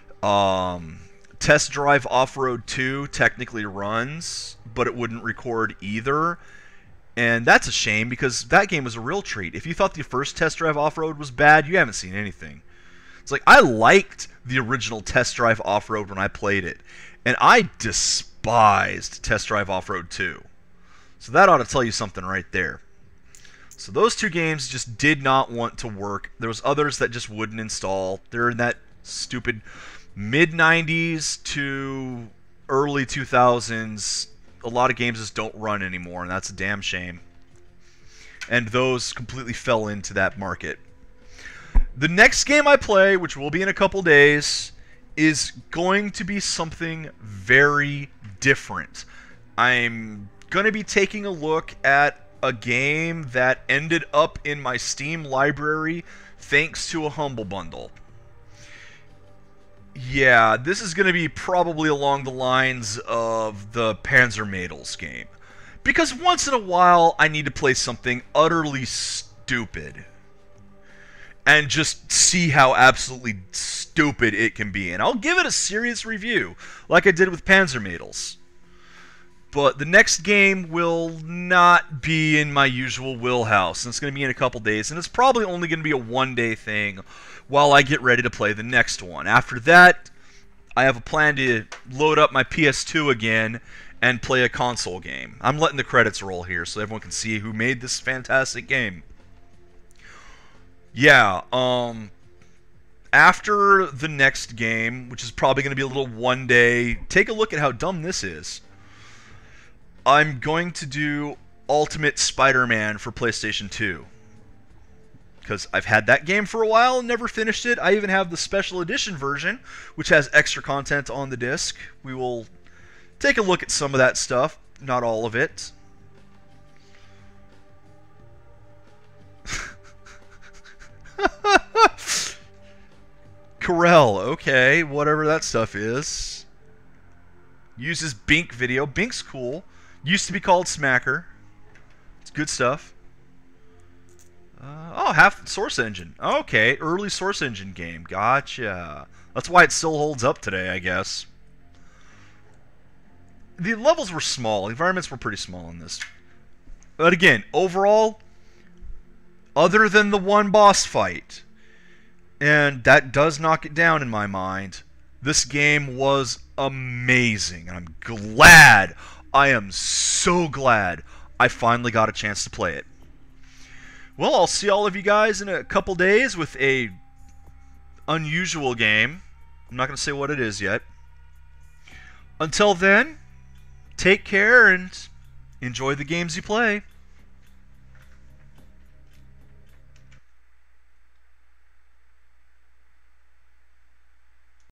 Test Drive Off-Road 2 technically runs, but it wouldn't record either. And that's a shame, because that game was a real treat. If you thought the first Test Drive Off-Road was bad, you haven't seen anything. It's like, I liked the original Test Drive Off-Road when I played it, and I despised Test Drive Off-Road 2. So that ought to tell you something right there. So those two games just did not want to work. There was others that just wouldn't install. They're in that stupid mid-90s to early 2000s. A lot of games just don't run anymore, and that's a damn shame. And those completely fell into that market. The next game I play, which will be in a couple days, is going to be something very different. I'm going to be taking a look at a game that ended up in my Steam library thanks to a Humble Bundle. Yeah, this is going to be probably along the lines of the Panzermädels game. Because once in a while, I need to play something utterly stupid. And just see how absolutely stupid it can be. And I'll give it a serious review, like I did with Panzermädels. But the next game will not be in my usual wheelhouse, and it's going to be in a couple days, and it's probably only going to be a one-day thing while I get ready to play the next one. After that, I have a plan to load up my PS2 again and play a console game. I'm letting the credits roll here so everyone can see who made this fantastic game. Yeah, after the next game, which is probably going to be a little one-day, take a look at how dumb this is. I'm going to do Ultimate Spider-Man for PlayStation 2. Because I've had that game for a while and never finished it. I even have the special edition version, which has extra content on the disc. We will take a look at some of that stuff. Not all of it. Corel, okay, whatever that stuff is. Uses Bink video. Bink's cool. Used to be called Smacker. It's good stuff. Oh, half Source Engine. Okay, early Source Engine game. Gotcha. That's why it still holds up today, I guess. The levels were small. The environments were pretty small in this. But again, overall, other than the one boss fight, and that does knock it down in my mind, this game was amazing. And I'm glad, I am so glad I finally got a chance to play it. Well, I'll see all of you guys in a couple days with a unusual game. I'm not going to say what it is yet. Until then, take care and enjoy the games you play.